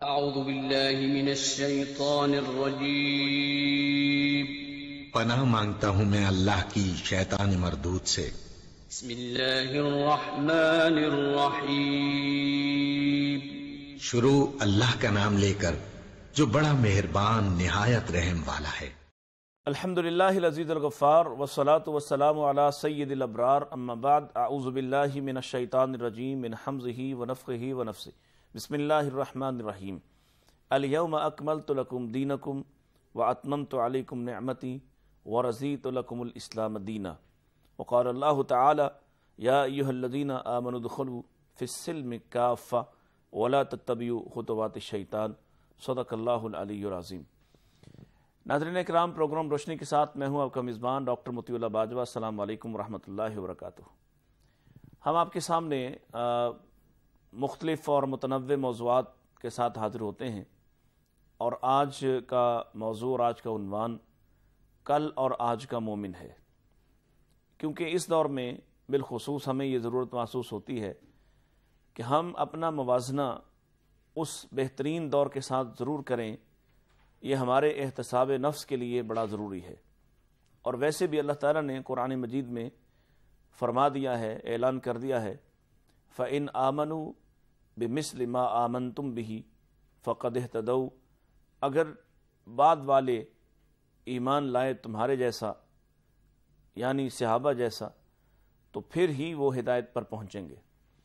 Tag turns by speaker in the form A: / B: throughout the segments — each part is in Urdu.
A: اعوذ باللہ من الشیطان الرجیم
B: پناہ مانگتا ہوں میں اللہ کی شیطان مردود سے۔
A: بسم اللہ الرحمن الرحیم
B: شروع اللہ کا نام لے کر جو بڑا مہربان نہایت رحم والا ہے۔
C: الحمدللہ العزیز الغفار والصلاة والسلام علی سید الابرار اما بعد اعوذ باللہ من الشیطان الرجیم من حمزہ ونفخہ ونفثہ بسم اللہ الرحمن الرحیم الیوم اکملت لکم دینکم واتممت علیکم نعمتی ورضیت لکم الاسلام دینا وقال اللہ تعالی یا ایہا الذین آمنوا ادخلوا فی السلم کافہ ولا تتبعوا خطوات الشیطان صدق اللہ العلی العظیم۔ ناظرین اکرام، پروگرام روشنی کے ساتھ میں ہوں آپ کا میزبان ڈاکٹر مطیع اللہ باجوہ۔ السلام علیکم ورحمۃ اللہ وبرکاتہ۔ ہم آپ کے سامنے مختلف اور متنوع موضوعات کے ساتھ حاضر ہوتے ہیں، اور آج کا موضوع اور آج کا عنوان کل اور آج کا مومن ہے، کیونکہ اس دور میں بالخصوص ہمیں یہ ضرورت محسوس ہوتی ہے کہ ہم اپنا موازنہ اس بہترین دور کے ساتھ ضرور کریں۔ یہ ہمارے احتساب نفس کے لیے بڑا ضروری ہے، اور ویسے بھی اللہ تعالیٰ نے قرآن مجید میں فرما دیا ہے، اعلان کر دیا ہے فَإِنْ آمَنُوا بِمِثْلِ مَا آمَنْتُمْ بِهِ فَقَدْ اهْتَدَوْا، اگر بعد والے ایمان لائے تمہارے جیسا، یعنی صحابہ جیسا، تو پھر ہی وہ ہدایت پر پہنچیں گے۔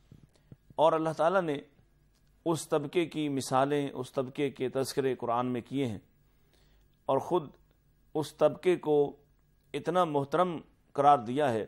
C: اور اللہ تعالیٰ نے اس طبقے کی مثالیں، اس طبقے کے تذکرے قرآن میں کیے ہیں، اور خود اس طبقے کو اتنا محترم قرار دیا ہے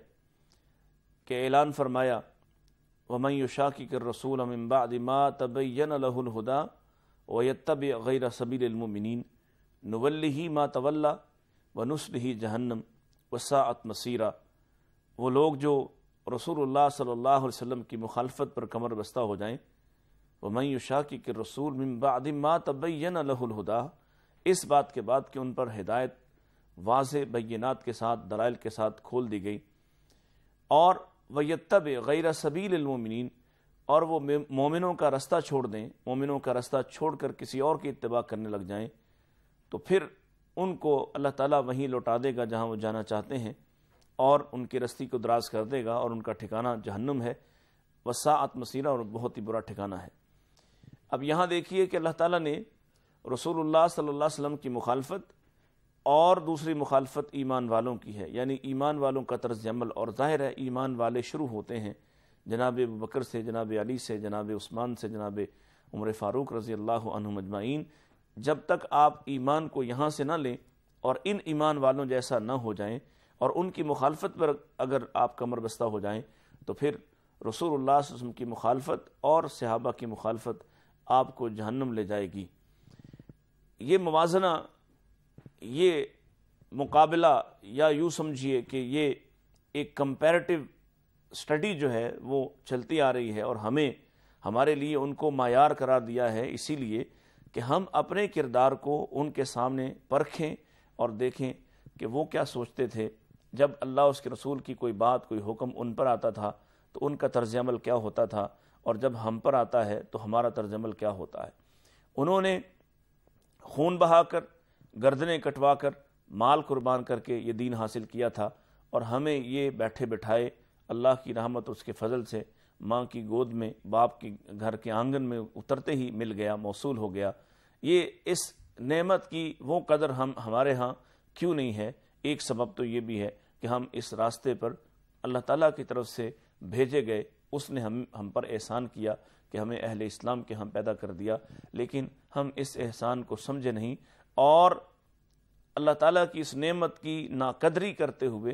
C: کہ اعلان فرمایا وَمَن يُشَاقِقِ الرَّسُولَ مِن بَعْدِ مَا تَبَيَّنَ لَهُ الْهُدَى وَيَتَّبِعْ غَيْرَ سَبِيلِ الْمُؤْمِنِينَ نُوَلِّهِ مَا تَوَلَّى وَنُصْلِهِ جَهَنَّمَ وَسَاءَتْ مَصِيرًا۔ وہ لوگ جو رسول اللہ صلی اللہ علیہ وسلم کی مخالفت پر کمر بستہ ہو جائیں، وَمَن يُشَاقِقِ الرَّسُولَ مِن بَعْدِ مَا تَبَيَّنَ لَهُ الْهُدَى، اس بات کے بعد کہ ان پر ہدایت واضح بینات کے ساتھ، دلائل کے ساتھ کھول دی گئی، اور وَيَتَّبِعْ غَيْرَ سَبِيلِ الْمُؤْمِنِينَ، اور وہ مومنوں کا رستہ چھوڑ دیں، مومنوں کا رستہ چھوڑ کر کسی اور کی اتباع کرنے لگ جائیں، تو پھر ان کو اللہ تعالیٰ وہیں لوٹا دے گا جہاں وہ جانا چاہتے ہیں، اور ان کی رستی کو دراز کر دے گا، اور ان کا ٹھکانہ جہنم ہے، وَسَاءَتْ مَصِيرًا، اور بہت ہی برا ٹھکانہ ہے۔ اب یہاں دیکھیے کہ اللہ تعالیٰ نے رسول اللہ صلی اللہ علیہ وسلم کی مخالفت اور دوسری مخالفت ایمان والوں کی ہے، یعنی ایمان والوں کا طرز عمل، اور ظاہر ہے ایمان والے شروع ہوتے ہیں جناب ابوبکر سے، جناب علی سے، جناب عثمان سے، جناب عمر فاروق رضی اللہ عنہم اجمعین۔ جب تک آپ ایمان کو یہاں سے نہ لیں اور ان ایمان والوں جیسا نہ ہو جائیں، اور ان کی مخالفت پر اگر آپ کمر بستہ ہو جائیں، تو پھر رسول اللہ صلی اللہ علیہ وسلم کی مخالفت اور صحابہ کی مخالفت آپ کو جہنم لے جائے گی۔ یہ موازنہ، یہ مقابلہ، یا یوں سمجھیے کہ یہ ایک کمپیریٹیو اسٹڈی جو ہے وہ چلتی آ رہی ہے، اور ہمارے لیے ان کو معیار قرار دیا ہے، اسی لیے کہ ہم اپنے کردار کو ان کے سامنے پرکھیں اور دیکھیں کہ وہ کیا سوچتے تھے جب اللہ اس کے رسول کی کوئی بات، کوئی حکم ان پر آتا تھا تو ان کا طرز عمل کیا ہوتا تھا، اور جب ہم پر آتا ہے تو ہمارا طرز عمل کیا ہوتا ہے۔ انہوں نے خون بہا کر، گردنیں کٹوا کر، مال قربان کر کے یہ دین حاصل کیا تھا، اور ہمیں یہ بیٹھے بٹھائے اللہ کی رحمت اس کے فضل سے ماں کی گود میں، باپ کی گھر کے آنگن میں اترتے ہی مل گیا، موصول ہو گیا۔ یہ اس نعمت کی وہ قدر ہمارے ہاں کیوں نہیں ہے؟ ایک سبب تو یہ بھی ہے کہ ہم اس راستے پر اللہ تعالیٰ کی طرف سے بھیجے گئے، اس نے ہم پر احسان کیا کہ ہمیں اہل اسلام کے ہم پیدا کر دیا، لیکن ہم اس احسان کو سمجھے نہیں، اور اللہ تعالیٰ کی اس نعمت کی ناقدری کرتے ہوئے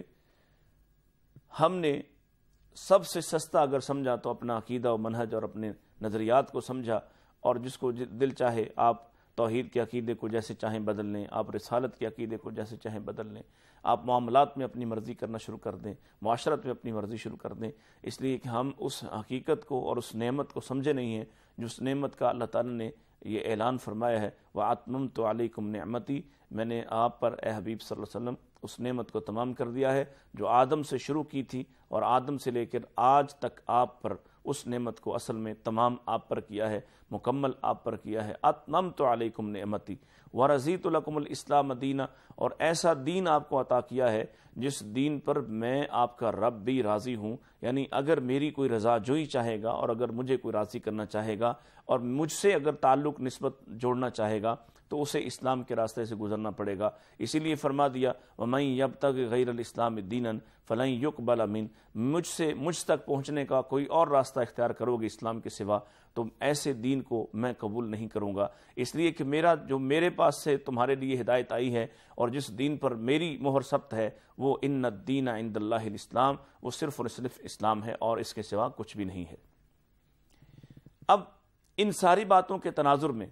C: ہم نے سب سے سستا اگر سمجھا تو اپنا عقیدہ و منہج اور اپنے نظریات کو سمجھا، اور جس کو دل چاہے آپ توحید کے عقیدے کو جیسے چاہیں بدل لیں، آپ رسالت کے عقیدے کو جیسے چاہیں بدل لیں، آپ معاملات میں اپنی مرضی کرنا شروع کر دیں، معاشرت میں اپنی مرضی شروع کر دیں، اس لیے کہ ہم اس حقیقت کو اور اس نعمت کو سمجھے نہیں ہیں جس نعمت کا اللہ تعالیٰ نے یہ اعلان فرمایا ہے وَأَتْمَمْتُ عَلَيْكُمْ نِعْمَتِي، میں نے آپ پر اے حبیب صلی اللہ علیہ وسلم اس نعمت کو تمام کر دیا ہے جو آدم سے شروع کی تھی، اور آدم سے لے کر آج تک آپ پر اس نعمت کو اصل میں تمام آپ پر کیا ہے، مکمل آپ پر کیا ہے۔ اتممت علیکم نعمتی ورضیت لکم الاسلام دینا، اور ایسا دین آپ کو عطا کیا ہے جس دین پر میں آپ کا رب بھی راضی ہوں، یعنی اگر میری کوئی رضا جوئی چاہے گا اور اگر مجھے کوئی راضی کرنا چاہے گا اور مجھ سے اگر تعلق نسبت جوڑنا چاہے گا تو اسے اسلام کے راستے سے گزرنا پڑے گا۔ اسی لیے فرما دیا وَمَن يَبْتَغِ غَيْرَ الْإِسْلَامِ دِينًا فَلَن يُقْبَلَ مِنْهُ، مجھ تک پہنچنے کا کوئی اور راستہ اختیار کرو گے اسلام کے سوا تو ایسے دین کو میں قبول نہیں کروں گا، اس لیے کہ میرے پاس سے تمہارے لیے ہدایت آئی ہے اور جس دین پر میری مہر ثبت ہے وہ ان الدین عند اللہ الاسلام، وہ صرف اور صرف اسلام ہے اور اس کے سوا کچھ بھی نہیں ہے۔ اب ان ساری باتوں کے تناظر میں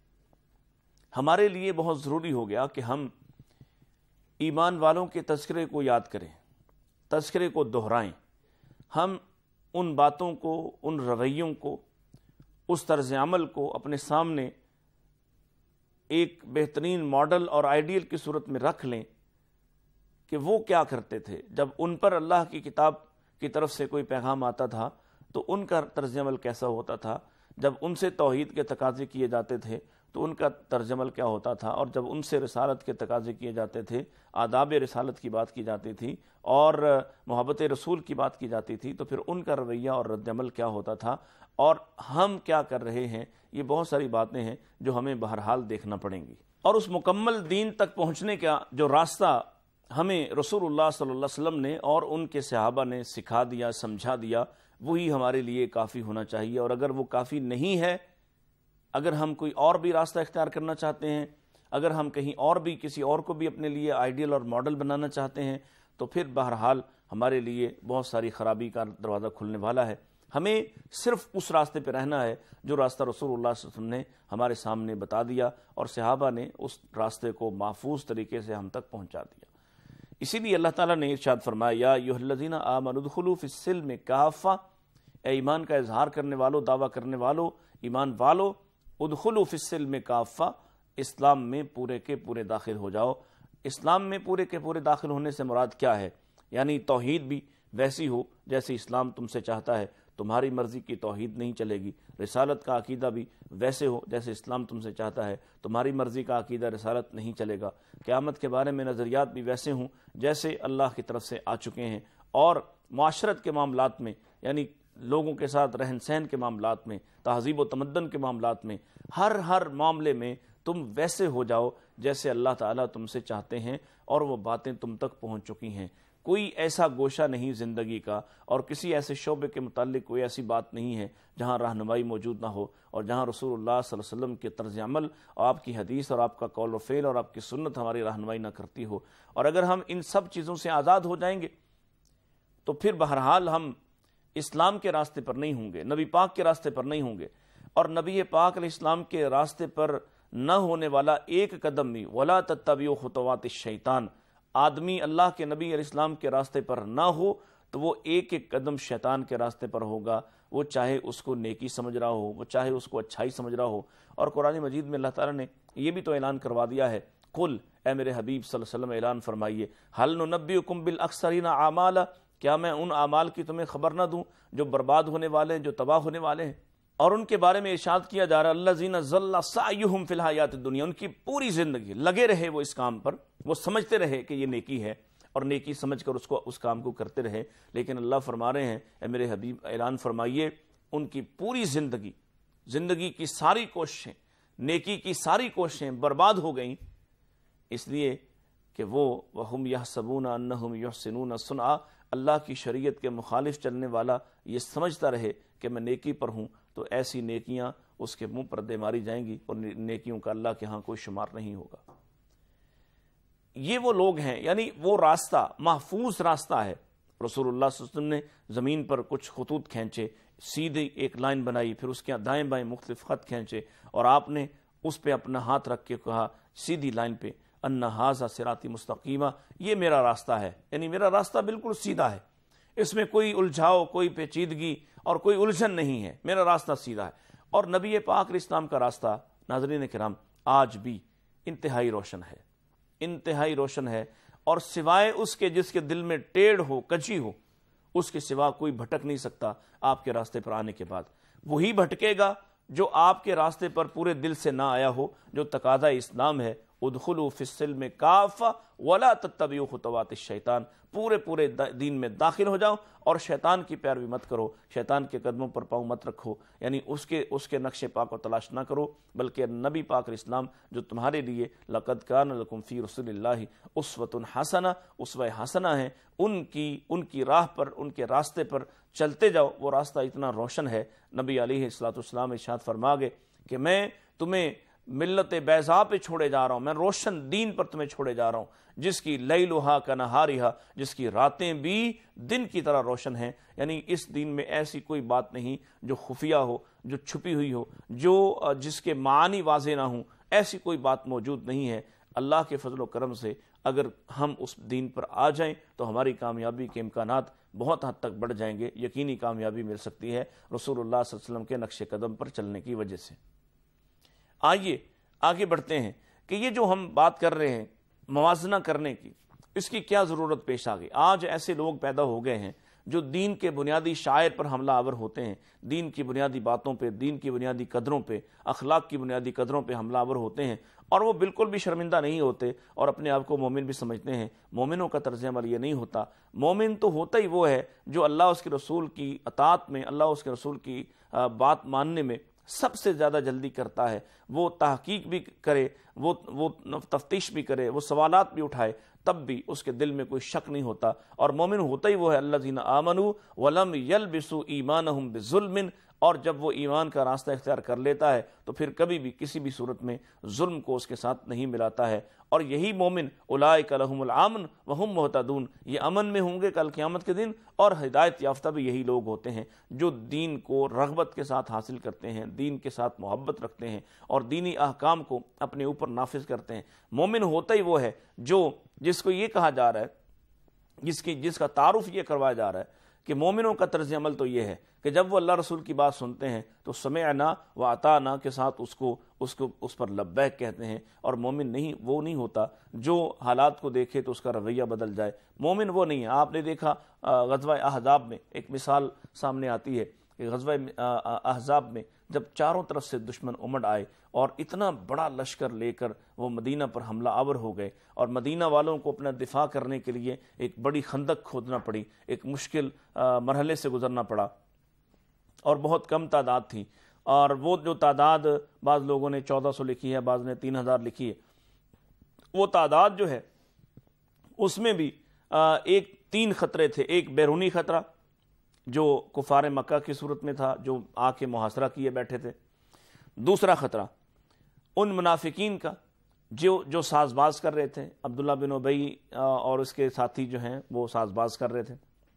C: ہمارے لیے بہت ضروری ہو گیا کہ ہم ایمان والوں کے تذکرے کو یاد کریں، تذکرے کو دہرائیں، ہم ان باتوں کو، ان رویوں کو، اس طرز عمل کو اپنے سامنے ایک بہترین ماڈل اور آئیڈیل کی صورت میں رکھ لیں کہ وہ کیا کرتے تھے جب ان پر اللہ کی کتاب کی طرف سے کوئی پیغام آتا تھا تو ان کا طرز عمل کیسا ہوتا تھا، جب ان سے توحید کے تقاضے کیے جاتے تھے تو ان کا طرز عمل کیا ہوتا تھا، اور جب ان سے رسالت کے تقاضے کیے جاتے تھے، آداب رسالت کی بات کی جاتی تھی اور محبت رسول کی بات کی جاتی تھی تو پھر ان کا رویہ اور رد عمل کیا ہوتا تھا اور ہم کیا کر رہے ہیں، یہ بہت ساری باتیں ہیں جو ہمیں بہرحال دیکھنا پڑیں گی۔ اور اس مکمل دین تک پہنچنے کا جو راستہ ہمیں رسول اللہ صلی اللہ علیہ وسلم نے اور ان کے صحابہ نے سکھا دیا، سمجھا دیا، وہی ہمارے لیے کافی ہونا چاہیے، اور اگر وہ کافی نہیں ہے، اگر ہم کوئی اور بھی راستہ اختیار کرنا چاہتے ہیں، اگر ہم کہیں اور بھی کسی اور کو بھی اپنے لیے آئیڈیل اور ماڈل بنانا چاہتے ہیں تو پھر بہرحال ہمارے لیے بہت ساری خرابی کا دروازہ کھلنے والا ہے۔ ہمیں صرف اس راستے پہ رہنا ہے جو راستہ رسول اللہ صلی اللہ علیہ وسلم نے ہمارے سامنے بتا دیا اور صحابہ نے اس راستے کو محفوظ طریقے سے ہم تک پہنچا دیا۔ اسی لیے اللہ تعالیٰ نے ارشاد فرمایا یا ایھا الذین آمنوا ادخلوا فی السلم کافہ، اے ایمان کا اظہار کرنے والو، دعویٰ کرنے والو، ایمان والو، ادخلوا فی السلم کافہ، اسلام میں پورے کے پورے داخل ہو جاؤ۔ اسلام میں پورے کے پورے داخل ہونے سے مراد کیا ہے؟ یعنی توحید بھی ویسی ہو جیسے اسلام تم سے چاہتا ہے، تمہاری مرضی کی توحید نہیں چلے گی۔ رسالت کا عقیدہ بھی ویسے ہو جیسے اسلام تم سے چاہتا ہے، تمہاری مرضی کا عقیدہ رسالت نہیں چلے گا۔ قیامت کے بارے میں نظریات بھی ویسے ہوں جیسے اللہ کی طرف سے آ چکے ہیں، اور معاشرت کے معاملات میں یعنی لوگوں کے ساتھ رہن سہن کے معاملات میں، تہذیب و تمدن کے معاملات میں، ہر معاملے میں تم ویسے ہو جاؤ جیسے اللہ تعالیٰ تم سے چاہتے ہیں اور وہ باتیں تم تک پہنچ چکی ہیں۔ کوئی ایسا گوشہ نہیں زندگی کا اور کسی ایسے شعبے کے متعلق کوئی ایسی بات نہیں ہے جہاں رہنمائی موجود نہ ہو اور جہاں رسول اللہ صلی اللہ علیہ وسلم کے طرز عمل اور آپ کی حدیث اور آپ کا قول و فعل اور آپ کی سنت ہماری رہنمائی نہ کرتی ہو۔ اور اگر ہم ان سب چیزوں سے آزاد ہو جائیں گے تو پھر بہرحال ہم اسلام کے راستے پر نہیں ہوں گے، نبی پاک کے راستے پر نہیں ہوں گے، اور نبی پاک علیہ السلام کے راستے پر نہ ہونے والا ایک قدم بھی وَلَا تَتَّبِعُوا خُطُوَاتِ الشَّیطان، آدمی اللہ کے نبی علیہ السلام کے راستے پر نہ ہو تو وہ ایک ایک قدم شیطان کے راستے پر ہوگا، وہ چاہے اس کو نیکی سمجھ رہا ہو، وہ چاہے اس کو اچھائی سمجھ رہا ہو۔ اور قرآن مجید میں اللہ تعالیٰ نے یہ بھی تو اعلان کروا دیا ہے، قل، اے میرے حبیب صلی اللہ علیہ وسلم اعلان فرمائیے، هل ننبئکم بالاخسرین اعمالا، کیا میں ان اعمال کی تمہیں خبر نہ دوں جو برباد ہونے والے ہیں، جو تباہ ہونے والے ہیں؟ اور ان کے بارے میں ارشاد کیا جا رہا ہے الذین ضل سعیہم فی الحیات الدنیا، ان کی پوری زندگی لگے رہے وہ اس کام پر، وہ سمجھتے رہے کہ یہ نیکی ہے اور نیکی سمجھ کر اس کام کو کرتے رہے، لیکن اللہ فرما رہے ہیں اے میرے حبیب اعلان فرمائیے ان کی پوری زندگی کی ساری کوششیں، نیکی کی ساری کوششیں برباد ہو گئیں، اس لیے کہ وہم یحسبون انہم یحسنون صنعا، اللہ کی شریعت کے مخالف چلنے والا یہ سمجھتا رہے کہ میں نیکی پر ہوں تو ایسی نیکیاں اس کے منہ پر دے ماری جائیں گی اور نیکیوں کا اللہ کے ہاں کوئی شمار نہیں ہوگا۔ یہ وہ لوگ ہیں، یعنی وہ راستہ محفوظ راستہ ہے۔ رسول اللہ صلی اللہ علیہ وسلم نے زمین پر کچھ خطوط کھینچے، سیدھی ایک لائن بنائی، پھر اس کے دائیں بائیں مختلف خط کھینچے اور آپ نے اس پہ اپنا ہاتھ رکھ کے کہا سیدھی لائن پہ ان ھذا صراطی مستقیمہ، یہ میرا راستہ ہے، یعنی میرا راستہ بالکل سیدھا ہے، اس میں کوئی الجھاؤ، کوئی پیچیدگی اور کوئی الجھن نہیں ہے، میرا راستہ سیدھا ہے۔ اور نبی پاک علیہ السلام کا راستہ ناظرین کرام آج بھی انتہائی روشن ہے، انتہائی روشن ہے، اور سوائے اس کے جس کے دل میں ٹیڑھ ہو، کجی ہو، اس کے سوا کوئی بھٹک نہیں سکتا آپ کے راستے پر آنے کے بعد۔ وہی بھٹکے گا جو آپ کے راستے پر پورے دل سے نہ آیا ہو، جو تقاضا اسلام ہے ادخلوا فی السلم کافہ ولا تتبعوا خطوات الشیطان، پورے دین میں داخل ہو جاؤ اور شیطان کی پیروی مت کرو، شیطان کے قدموں پر پاؤں مت رکھو، یعنی اس کے نقش پاک کو تلاش نہ کرو، بلکہ نبی پاک اسلام جو تمہارے لیے لقد کان لکم فی رسول اللہ اسوۃ حسنہ، اسوہ حسنہ ہے، ان کی راہ پر، ان کے راستے پر چلتے جاؤ۔ وہ راستہ اتنا روشن ہے، نبی علیہ الصلوۃ والسلام ارشاد فرما گئے کہ میں تمہیں ملت بیضاء پہ چھوڑے جا رہا ہوں، میں روشن دین پر تمہیں چھوڑے جا رہا ہوں، جس کی لیلھا کنہارھا، جس کی راتیں بھی دن کی طرح روشن ہیں، یعنی اس دین میں ایسی کوئی بات نہیں جو خفیہ ہو، جو چھپی ہوئی ہو، جس کے معانی واضح نہ ہوں، ایسی کوئی بات موجود نہیں ہے۔ اللہ کے فضل و کرم سے اگر ہم اس دین پر آ جائیں تو ہماری کامیابی کے امکانات بہت حد تک بڑھ جائیں گے، یقینی کامیابی مل سکتی ہے رسول اللہ صلی اللہ علیہ وسلم کے نقش قدم پر چلنے کی وجہ سے۔ آئیے آگے بڑھتے ہیں کہ یہ جو ہم بات کر رہے ہیں موازنہ کرنے کی، اس کی کیا ضرورت پیش آ گئی۔ آج ایسے لوگ پیدا ہو گئے ہیں جو دین کے بنیادی شعائر پر حملہ آور ہوتے ہیں، دین کی بنیادی باتوں پہ، دین کی بنیادی قدروں پہ، اخلاق کی بنیادی قدروں پہ حملہ آور ہوتے ہیں، اور وہ بالکل بھی شرمندہ نہیں ہوتے اور اپنے آپ کو مومن بھی سمجھتے ہیں۔ مومنوں کا طرز عمل یہ نہیں ہوتا۔ مومن تو ہوتا ہی وہ ہے جو اللہ اس کے رسول کی اطاعت میں، اللہ اس کے رسول کی بات ماننے میں سب سے زیادہ جلدی کرتا ہے، وہ تحقیق بھی کرے، وہ تفتیش بھی کرے، وہ سوالات بھی اٹھائے، تب بھی اس کے دل میں کوئی شک نہیں ہوتا۔ اور مومن ہوتا ہی وہ ہے الذین آمنوا ولم یلبسوا ایمانہم بظلم، اور جب وہ ایمان کا راستہ اختیار کر لیتا ہے تو پھر کبھی بھی کسی بھی صورت میں ظلم کو اس کے ساتھ نہیں ملاتا ہے۔ اور یہی مومن اولئک لہم الامن وہم مہتدون، یہ امن میں ہوں گے کل قیامت کے دن، اور ہدایت یافتہ بھی یہی لوگ ہوتے ہیں جو دین کو رغبت کے ساتھ حاصل کرتے ہیں، دین کے ساتھ محبت رکھتے ہیں اور دینی احکام کو اپنے اوپر نافذ کرتے ہیں۔ مومن ہوتا ہی وہ ہے جس کو یہ کہا جا رہا ہے، جس کا تعارف یہ کروایا جا رہا ہے کہ مومنوں کا طرز عمل تو یہ ہے کہ جب وہ اللہ رسول کی بات سنتے ہیں تو سمعنا و اطعنا کے ساتھ اس پر لبیک کہتے ہیں۔ اور مومن وہ نہیں ہوتا جو حالات کو دیکھے تو اس کا رویہ بدل جائے، مومن وہ نہیں ہے۔ آپ نے دیکھا غزوہ احزاب میں ایک مثال سامنے آتی ہے کہ غزوہ احزاب میں جب چاروں طرف سے دشمن امڑ آئے اور اتنا بڑا لشکر لے کر وہ مدینہ پر حملہ آور ہو گئے، اور مدینہ والوں کو اپنا دفاع کرنے کے لیے ایک بڑی خندق کھودنا پڑی، ایک مشکل مرحلے سے گزرنا پڑا، اور بہت کم تعداد تھی، اور وہ جو تعداد بعض لوگوں نے 1400 لکھی ہے، بعض نے 3000 لکھی ہے، وہ تعداد جو ہے اس میں بھی تین خطرے تھے۔ ایک بیرونی خطرہ جو کفار مکہ کی صورت میں تھا، جو آ کے محاصرہ کیے بیٹھے تھے۔ دوسرا خطرہ ان منافقین کا جو ساز باز کر رہے تھے، عبداللہ بن ابی اور اس کے ساتھی جو ہیں وہ ساز باز کر رہے تھے۔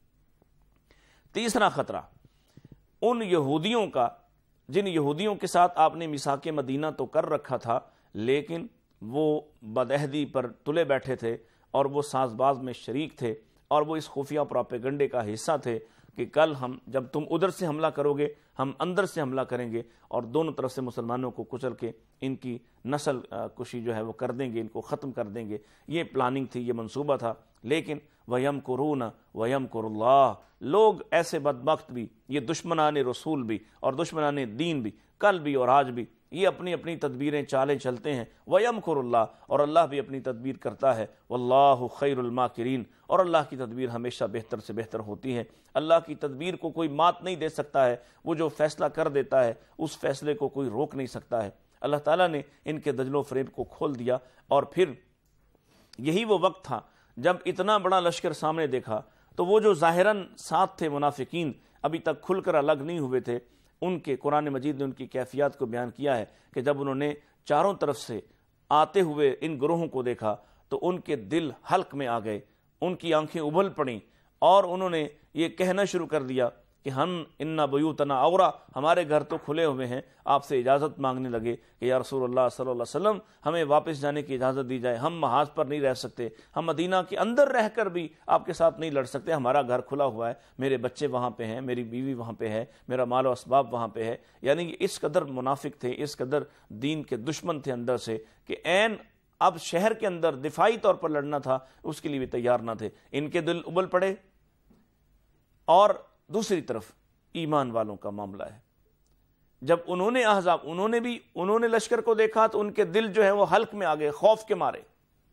C: تیسرا خطرہ ان یہودیوں کا جن یہودیوں کے ساتھ آپ نے میثاق مدینہ تو کر رکھا تھا، لیکن وہ بدعہدی پر تلے بیٹھے تھے اور وہ ساز باز میں شریک تھے، اور وہ اس خفیہ پراپیگنڈے کا حصہ تھے کہ کل جب تم ادھر سے حملہ کرو گے، ہم اندر سے حملہ کریں گے اور دونوں طرف سے مسلمانوں کو کچل کے ان کی نسل کشی جو ہے وہ کر دیں گے، ان کو ختم کر دیں گے۔ یہ پلاننگ تھی، یہ منصوبہ تھا۔ لیکن وَيَمْكُرُونَ وَيَمْكُرُ اللَّهُ، لوگ ایسے بدبخت بھی، یہ دشمنان رسول بھی اور دشمنان دین بھی، کل بھی اور آج بھی، یہ اپنی اپنی تدبیریں چالیں چلتے ہیں۔ وَيَمْكُرُ اللَّهُ، اور اللہ بھی اپنی تدبیر کرتا ہے۔ وَاللَّهُ خَيْرُ الْمَاكِرِينَ، اور اللہ کی تدبیر ہمیشہ بہتر سے بہتر ہوتی ہے۔ اللہ کی تدبیر کو کوئی مات نہیں دے سکتا ہے، وہ جو فیصلہ کر دیتا ہے اس فیصلے کو کوئی روک نہیں سکتا ہے۔ اللہ تعالیٰ نے ان کے دجل و فریب کو کھول دیا، اور پھر یہی وہ وقت تھا جب اتنا بڑا لشکر سامنے دیکھا تو وہ جو ظاہراً ساتھ تھے منافقین، ابھی تک کھل کر الگ نہیں ہوئے تھے، ان کے قرآن مجید نے ان کی کیفیات کو بیان کیا ہے کہ جب انہوں نے چاروں طرف سے آتے ہوئے ان گروہوں کو دیکھا تو ان کے دل حلق میں آ گئے، ان کی آنکھیں ابھل پڑیں، اور انہوں نے یہ کہنا شروع کر دیا کہ ہم انا بیوتنا عورا، ہمارے گھر تو کھلے ہوئے ہیں۔ آپ سے اجازت مانگنے لگے کہ یا رسول اللہ صلی اللہ علیہ وسلم، ہمیں واپس جانے کی اجازت دی جائے، ہم محاذ پر نہیں رہ سکتے، ہم مدینہ کے اندر رہ کر بھی آپ کے ساتھ نہیں لڑ سکتے، ہمارا گھر کھلا ہوا ہے، میرے بچے وہاں پہ ہیں، میری بیوی وہاں پہ ہے، میرا مال و اسباب وہاں پہ ہے۔ یعنی اس قدر منافق تھے، اس قدر دین کے دشمن تھے اندر سے کہ عین اب شہر کے اندر دفاعی طور پر لڑنا تھا اس کے لیے بھی تیار نہ تھے۔ ان کے دل ابل پڑے، اور دوسری طرف ایمان والوں کا معاملہ ہے، جب انہوں نے احزاب انہوں نے لشکر کو دیکھا تو ان کے دل جو ہے وہ حلق میں آ گئے خوف کے مارے،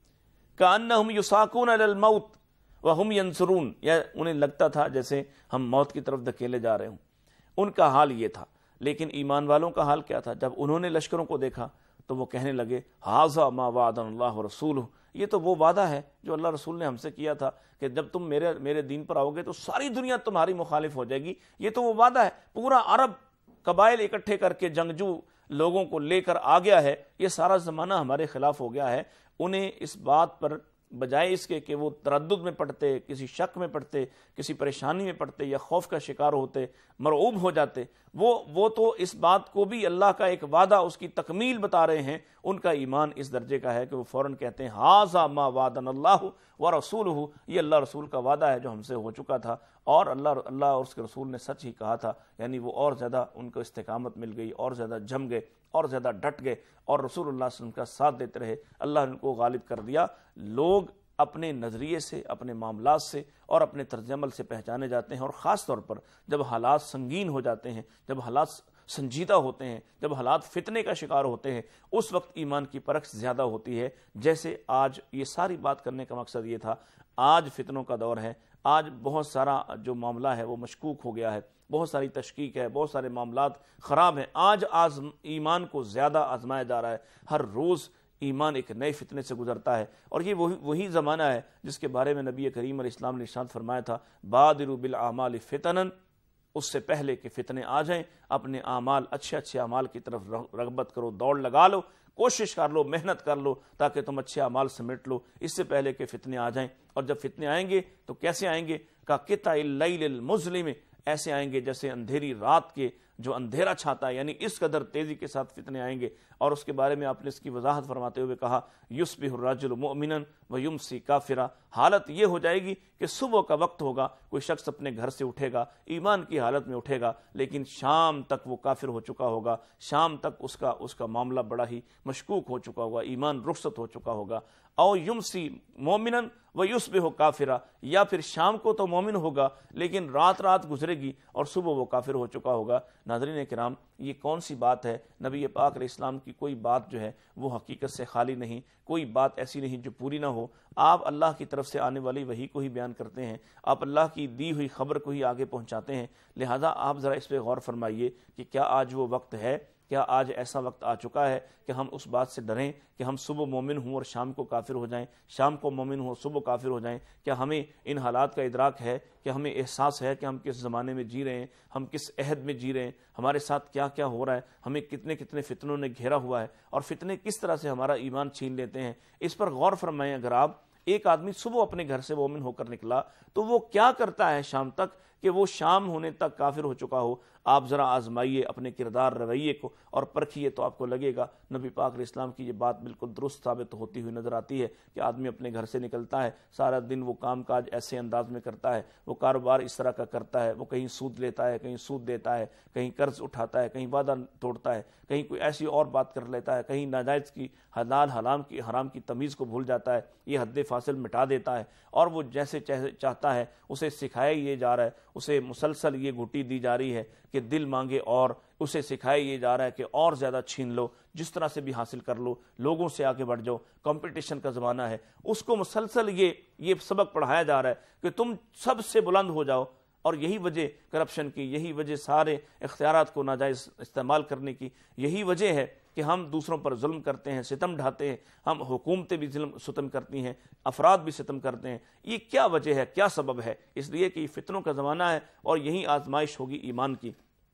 C: کأنہم یساقون الی الموت وہم ینظرون، یا انہیں لگتا تھا جیسے ہم موت کی طرف دھکیلے جا رہے ہوں، ان کا حال یہ تھا۔ لیکن ایمان والوں کا حال کیا تھا؟ جب انہوں نے لشکروں کو دیکھا تو وہ کہنے لگے ھذا ما وعدنا اللہ ورسولہ، یہ تو وہ وعدہ ہے جو اللہ رسول نے ہم سے کیا تھا کہ جب تم میرے دین پر آؤ گے تو ساری دنیا تمہاری مخالف ہو جائے گی، یہ تو وہ وعدہ ہے۔ پورا عرب قبائل اکٹھے کر کے جنگجو لوگوں کو لے کر آ گیا ہے، یہ سارا زمانہ ہمارے خلاف ہو گیا ہے۔ انہیں اس بات پر بجائے اس کے کہ وہ تردد میں پڑتے، کسی شک میں پڑتے، کسی پریشانی میں پڑتے یا خوف کا شکار ہوتے، مرعوب ہو جاتے، وہ تو اس بات کو بھی اللہ کا ایک وعدہ، اس کی تکمیل بتا رہے ہیں۔ ان کا ایمان اس درجے کا ہے کہ وہ فوراً کہتے ہیں ھذا ما وعدنا اللہ ورسولہ، یہ اللہ رسول کا وعدہ ہے جو ہم سے ہو چکا تھا، اور اللہ اور اس کے رسول نے سچ ہی کہا تھا۔ یعنی وہ اور زیادہ ان کو استقامت مل گئی، اور زیادہ جم گئے، اور زیادہ ڈٹ گئے، اور رسول اللہ صلی اللہ علیہ وسلم کا ساتھ دیتے رہے۔ اللہ نے ان کو غالب کر دیا۔ لوگ اپنے نظریے سے، اپنے معاملات سے اور اپنے طرز عمل سے پہچانے جاتے ہیں، اور خاص طور پر جب حالات سنگین ہو جاتے ہیں، جب حالات سنجیدہ ہوتے ہیں، جب حالات فتنے کا شکار ہوتے ہیں، اس وقت ایمان کی پرکھ زیادہ ہوتی ہے۔ جیسے آج یہ ساری بات کرنے کا مقصد یہ تھا، آج فتنوں کا دور ہے، آج بہت سارا جو معاملہ ہے وہ مشکوک ہو گیا ہے، بہت ساری تشکیک ہے، بہت سارے معاملات خراب ہیں۔ آج ایمان کو زیادہ آزمایا جا رہا ہے، ہر روز ایمان ایک نئے فتنے سے گزرتا ہے، اور یہ وہی زمانہ ہے جس کے بارے میں نبی کریم علیہ السلام نے ارشاد فرمایا تھا بادروا بالاعمال فتنا، اس سے پہلے کہ فتنے آ جائیں اپنے اعمال، اچھے اعمال کی طرف رغبت کرو، دوڑ لگا لو، کوشش کر لو، محنت کر لو تاکہ تم اچھے اعمال سمیٹ لو اس سے پہلے کہ فتنے آ جائیں۔ اور جب فتنے آئیں گے تو کیسے آئیں گے؟ کقطع اللیل المظلم، ایسے آئیں گے جیسے اندھیری رات کے جو اندھیرا چھاتا ہے، یعنی اس قدر تیزی کے ساتھ فتنے آئیں گے۔ اور اس کے بارے میں آپ نے اس کی وضاحت فرماتے ہوئے کہا یصبح الرجل مؤمنا ویمسی کافرا، حالت یہ ہو جائے گی کہ صبح کا وقت ہوگا، کوئی شخص اپنے گھر سے اٹھے گا ایمان کی حالت میں اٹھے گا، لیکن شام تک وہ کافر ہو چکا ہوگا، شام تک اس کا معاملہ بڑا ہی مشکوک ہو چکا ہوگا، ایمان رخصت ہو چکا ہوگا۔ او یمسی مومنا ویصبح کافرا، یا پھر شام کو تو مومن ہوگا لیکن رات گزرے گی اور صبح وہ کافر ہو چکا ہوگا۔ ناظرین کرام، یہ کون سی بات ہے؟ نبی پاک علیہ السلام کی کوئی بات جو ہے وہ حقیقت سے خالی نہیں، کوئی بات ایسی نہیں جو پوری نہ ہو۔ آپ اللہ کی طرف سے آنے والی وحی کو ہی بیان کرتے ہیں، آپ اللہ کی دی ہوئی خبر کو ہی آگے پہنچاتے ہیں، لہذا آپ ذرا اس پہ غور فرمائیے کہ کیا آج وہ وقت ہے، کیا آج ایسا وقت آ چکا ہے کہ ہم اس بات سے ڈریں کہ ہم صبح مومن ہوں اور شام کو کافر ہو جائیں، شام کو مومن ہوں صبح کافر ہو جائیں؟ کیا ہمیں ان حالات کا ادراک ہے؟ کہ ہمیں احساس ہے کہ ہم کس زمانے میں جی رہے ہیں، ہم کس عہد میں جی رہے ہیں، ہمارے ساتھ کیا کیا ہو رہا ہے، ہمیں کتنے فتنوں نے گھیرا ہوا ہے، اور فتنے کس طرح سے ہمارا ایمان چھین لیتے ہیں؟ اس پر غور فرمائیں۔ اگر آپ ایک آدمی صبح اپنے گھر سے مومن ہو کر نکلا تو وہ کیا کرتا ہے شام تک کہ وہ شام ہونے تک کافر ہو چکا ہو؟ آپ ذرا آزمائیے اپنے کردار رویے کو اور پرکھیے تو آپ کو لگے گا نبی پاک علیہ السلام کی یہ بات بالکل درست ثابت ہوتی ہوئی نظر آتی ہے کہ آدمی اپنے گھر سے نکلتا ہے، سارا دن وہ کام کاج ایسے انداز میں کرتا ہے، وہ کاروبار اس طرح کا کرتا ہے، وہ کہیں سود لیتا ہے، کہیں سود دیتا ہے، کہیں قرض اٹھاتا ہے، کہیں وعدہ توڑتا ہے، کہیں کوئی ایسی اور بات کر لیتا ہے، کہیں ناجائز کی حلال حرام کی تمیز کو بھول جاتا ہے، یہ حد فاصل مٹا دیتا ہے، اور وہ جیسے چاہتا ہے اسے سکھایا یہ جا رہا ہے، اسے مسلسل یہ گھٹی دی جا رہی ہے کہ دل مانگے، اور اسے سکھایا یہ جا رہا ہے کہ اور زیادہ چھین لو، جس طرح سے بھی حاصل کر لو، لوگوں سے آگے بڑھ جاؤ، کمپٹیشن کا زمانہ ہے۔ اس کو مسلسل یہ سبق پڑھایا جا رہا ہے کہ تم سب سے بلند ہو جاؤ، اور یہی وجہ کرپشن کی، یہی وجہ سارے اختیارات کو ناجائز استعمال کرنے کی، یہی وجہ ہے کہ ہم دوسروں پر ظلم کرتے ہیں، ستم ڈھاتے ہیں، ہم حکومتیں بھی ستم کرتی ہیں، افراد بھی ستم کرتے ہیں۔ یہ کیا وجہ ہے، کیا سبب ہے؟ اس لیے کہ یہ فتنوں کا زمانہ ہے اور یہی آزمائش ہوگی ایمان کی۔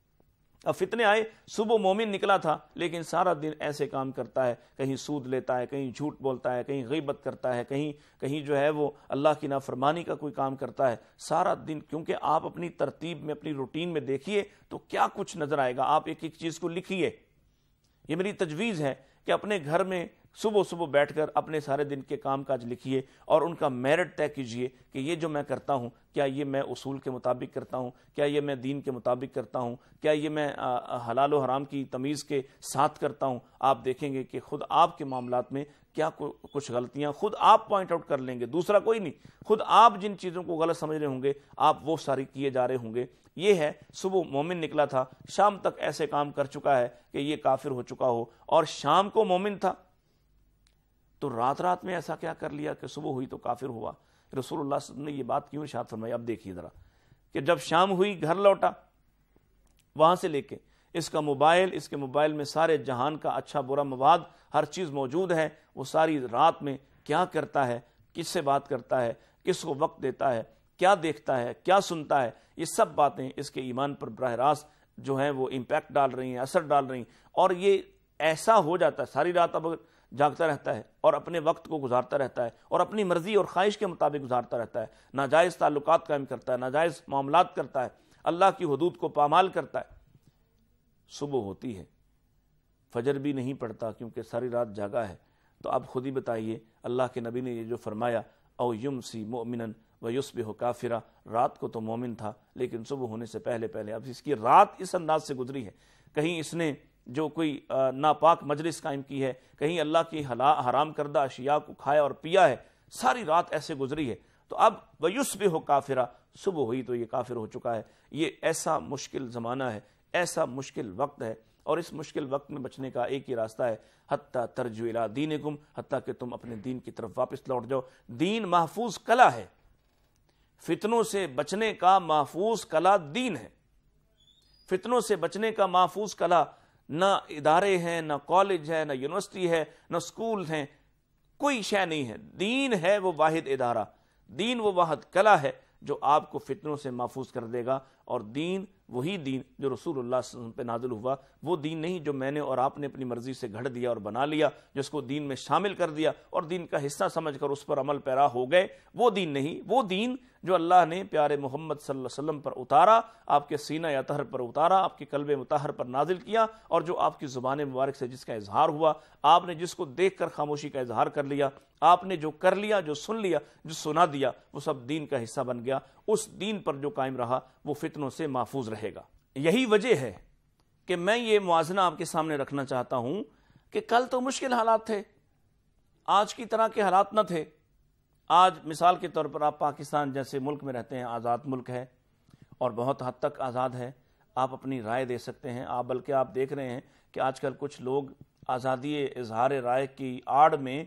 C: اب فتنے آئے، صبح مومن نکلا تھا لیکن سارا دن ایسے کام کرتا ہے، کہیں سود لیتا ہے، کہیں جھوٹ بولتا ہے، کہیں غیبت کرتا ہے، کہیں جو ہے وہ اللہ کی نافرمانی کا کوئی کام کرتا ہے سارا دن۔ کیونکہ آپ اپنی ترتیب میں، اپنی روٹین میں دیکھیے تو کیا کچھ نظر آئے گا۔ آپ ایک ایک چیز کو لکھیے، یہ میری تجویز ہے کہ اپنے گھر میں صبح بیٹھ کر اپنے سارے دن کے کام کاج لکھیے اور ان کا میرٹ طے کیجئے کہ یہ جو میں کرتا ہوں کیا یہ میں اصول کے مطابق کرتا ہوں، کیا یہ میں دین کے مطابق کرتا ہوں، کیا یہ میں حلال و حرام کی تمیز کے ساتھ کرتا ہوں۔ آپ دیکھیں گے کہ خود آپ کے معاملات میں کیا کچھ غلطیاں خود آپ پوائنٹ آؤٹ کر لیں گے، دوسرا کوئی نہیں، خود آپ جن چیزوں کو غلط سمجھ رہے ہوں گے آپ وہ ساری کیے جا رہے ہوں گے۔ یہ ہے صبح مومن نکلا تھا، شام تک ایسے کام کر چکا ہے کہ یہ کافر ہو چکا ہو، اور شام کو مومن تھا تو رات رات میں ایسا کیا کر لیا کہ صبح ہوئی تو کافر ہوا۔ رسول اللہ صلی اللہ علیہ وسلم نے یہ بات کیوں ارشاد فرمائی؟ اب دیکھیے ذرا کہ جب شام ہوئی گھر لوٹا، وہاں سے لے کے اس کا موبائل، اس کے موبائل میں سارے جہان کا اچھا برا مواد ہر چیز موجود ہے، وہ ساری رات میں کیا کرتا ہے، کس سے بات کرتا ہے، کس کو وقت دیتا ہے، کیا دیکھتا ہے، کیا سنتا ہے، یہ سب باتیں اس کے ایمان پر براہ راست جو ہیں وہ امپیکٹ ڈال رہی ہیں، اثر ڈال رہی ہیں، اور یہ ایسا ہو جاتا ہے ساری رات اب جاگتا رہتا ہے اور اپنے وقت کو گزارتا رہتا ہے اور اپنی مرضی اور خواہش کے مطابق گزارتا رہتا ہے، ناجائز تعلقات قائم کرتا ہے، ناجائز معاملات کرتا ہے، اللہ کی حدود کو پامال کرتا ہے۔ صبح ہوتی ہے، فجر بھی نہیں پڑتا کیونکہ ساری رات جاگا ہے، تو اب خود ہی بتائیے اللہ کے نبی نے یہ جو فرمایا او یمسی مؤمنا ویصبح کافرا، رات کو تو مومن تھا لیکن صبح ہونے سے پہلے پہلے اب اس کی رات اس انداز سے گزری ہے، کہیں اس نے جو کوئی ناپاک مجلس قائم کی ہے، کہیں اللہ کی حرام کردہ اشیاء کو کھایا اور پیا ہے، ساری رات ایسے گزری ہے، تو اب ویصبح کافرا، صبح ہوئی تو یہ کافر ہو چکا ہے۔ یہ ایسا مشکل زمانہ ہے، ایسا مشکل وقت ہے، اور اس مشکل وقت میں بچنے کا ایک ہی راستہ ہے، حتی ترجو الی دینکم، حتیٰ کہ تم اپنے دین کی طرف واپس لوٹ جاؤ۔ دین محفوظ قلعہ ہے، فتنوں سے بچنے کا محفوظ قلعہ دین ہے، فتنوں سے بچنے کا محفوظ قلعہ نہ ادارے ہیں، نہ کالج ہے، نہ یونیورسٹی ہے، نہ سکول ہیں، کوئی شے نہیں ہے، دین ہے وہ واحد ادارہ، دین وہ واحد قلعہ ہے جو آپ کو فتنوں سے محفوظ کر دے گا۔ اور دین وہی دین جو رسول اللہ صلی اللہ علیہ وسلم پہ نازل ہوا، وہ دین نہیں جو میں نے اور آپ نے اپنی مرضی سے گھڑ دیا اور بنا لیا، جس کو دین میں شامل کر دیا اور دین کا حصہ سمجھ کر اس پر عمل پیرا ہو گئے، وہ دین نہیں، وہ دین جو اللہ نے پیارے محمد صلی اللہ علیہ وسلم پر اتارا، آپ کے سینہ اطہر پر اتارا، آپ کے قلب مطہر پر نازل کیا، اور جو آپ کی زبان مبارک سے جس کا اظہار ہوا، آپ نے جس کو دیکھ کر خاموشی کا اظہار کر لیا، آپ نے جو کر لیا، جو سن لیا، جو سنا دیا، وہ سب دین کا حصہ بن گیا۔ اس دین پر جو قائم رہا وہ فتنوں سے محفوظ رہے گا۔ یہی وجہ ہے کہ میں یہ موازنہ آپ کے سامنے رکھنا چاہتا ہوں کہ کل تو مشکل حالات تھے، آج کی طرح کے حالات نہ تھے۔ آج مثال کے طور پر آپ پاکستان جیسے ملک میں رہتے ہیں، آزاد ملک ہے اور بہت حد تک آزاد ہے، آپ اپنی رائے دے سکتے ہیں، بلکہ آپ دیکھ رہے ہیں کہ آج کل کچھ لوگ آزادی اظہار رائے کی آڑ میں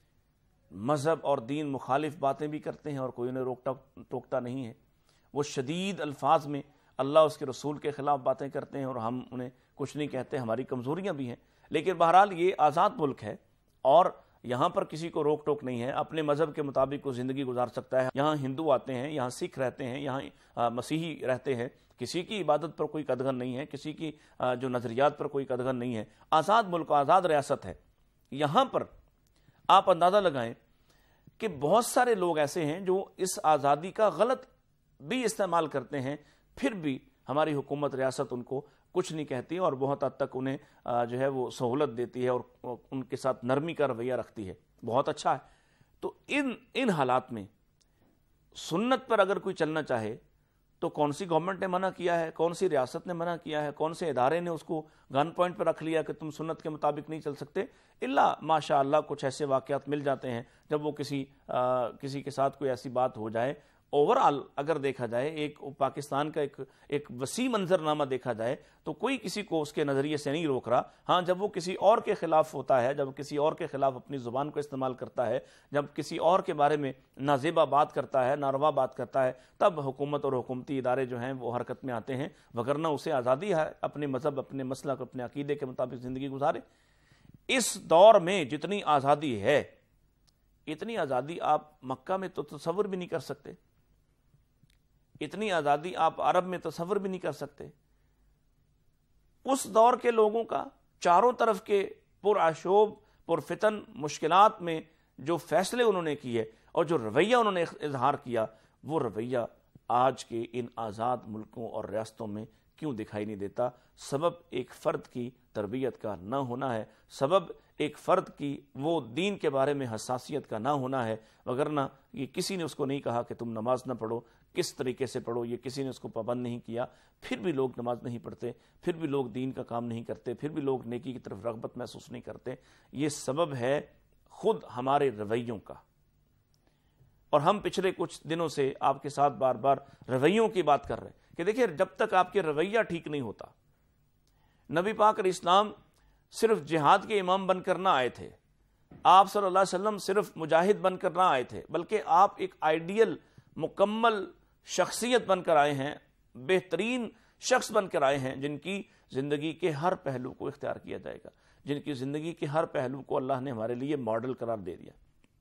C: مذہب اور دین مخالف باتیں بھی کرتے ہیں اور کوئی انہیں ٹوکتا نہیں ہے، وہ شدید الفاظ میں اللہ اس کے رسول کے خلاف باتیں کرتے ہیں اور ہم انہیں کچھ نہیں کہتے، ہماری کمزوریاں بھی ہیں، لیکن بہرحال یہ آزاد ملک ہے اور یہاں پر کسی کو روک ٹوک نہیں ہے، اپنے مذہب کے مطابق وہ زندگی گزار سکتا ہے۔ یہاں ہندو آتے ہیں، یہاں سکھ رہتے ہیں، یہاں مسیحی رہتے ہیں، کسی کی عبادت پر کوئی قدغن نہیں ہے، کسی کی جو نظریات پر کوئی قدغن نہیں ہے، آزاد ملک، آزاد ریاست ہے۔ یہاں پر آپ اندازہ لگائیں کہ بہت سارے لوگ ایسے ہیں جو اس آزادی کا غلط بھی استعمال کرتے ہیں، پھر بھی ہماری حکومت ریاست ان کو کچھ نہیں کہتی اور بہت حد تک انہیں جو ہے وہ سہولت دیتی ہے اور ان کے ساتھ نرمی کا رویہ رکھتی ہے، بہت اچھا ہے۔ تو ان حالات میں سنت پر اگر کوئی چلنا چاہے تو کون سی گورنمنٹ نے منع کیا ہے، کون سی ریاست نے منع کیا ہے، کون سے ادارے نے اس کو گن پوائنٹ پر رکھ لیا کہ تم سنت کے مطابق نہیں چل سکتے؟ الا ماشاء اللہ کچھ ایسے واقعات مل جاتے ہیں جب وہ کسی کے ساتھ کوئی ایسی بات ہو جائے۔ اوورآل اگر دیکھا جائے، ایک پاکستان کا ایک وسیع منظرنامہ دیکھا جائے تو کوئی کسی کو اس کے نظریے سے نہیں روک رہا۔ ہاں، جب وہ کسی اور کے خلاف ہوتا ہے، جب کسی اور کے خلاف اپنی زبان کو استعمال کرتا ہے، جب کسی اور کے بارے میں نازیبا بات کرتا ہے، ناروا بات کرتا ہے، تب حکومت اور حکومتی ادارے جو ہیں وہ حرکت میں آتے ہیں، وگرنہ اسے آزادی ہے اپنے مذہب، اپنے مسلک، اپنے عقیدے کے مطابق زندگی گزارے۔ اس دور میں جتنی آزادی ہے، اتنی آزادی آپ مکہ میں تو تصور بھی نہیں کر سکتے، اتنی آزادی آپ عرب میں تصور بھی نہیں کر سکتے۔ اس دور کے لوگوں کا چاروں طرف کے پرآشوب پرفتن مشکلات میں جو فیصلے انہوں نے کیے اور جو رویہ انہوں نے اظہار کیا، وہ رویہ آج کے ان آزاد ملکوں اور ریاستوں میں کیوں دکھائی نہیں دیتا؟ سبب ایک فرد کی تربیت کا نہ ہونا ہے، سبب ایک فرد کی وہ دین کے بارے میں حساسیت کا نہ ہونا ہے، وگرنہ یہ کسی نے اس کو نہیں کہا کہ تم نماز نہ پڑھو، کس طریقے سے پڑھو، یہ کسی نے اس کو پابند نہیں کیا، پھر بھی لوگ نماز نہیں پڑھتے، پھر بھی لوگ دین کا کام نہیں کرتے، پھر بھی لوگ نیکی کی طرف رغبت محسوس نہیں کرتے۔ یہ سبب ہے خود ہمارے رویوں کا. اور ہم پچھلے کچھ دنوں سے آپ کے ساتھ بار بار رویوں کی بات کر رہے ہیں کہ دیکھیں جب تک آپ کے رویہ ٹھیک نہیں ہوتا. نبی پاک علیہ السلام صرف جہاد کے امام بن کر نہ آئے تھے, آپ صلی اللہ علیہ وسلم صرف مجاہد بن کر نہ آئے تھے, بلکہ آپ ایک آئیڈیل مکمل شخصیت بن کر آئے ہیں, بہترین شخص بن کر آئے ہیں جن کی زندگی کے ہر پہلو کو اختیار کیا جائے گا, جن کی زندگی کے ہر پہلو کو اللہ نے ہمارے لیے ماڈل قرار دے دیا.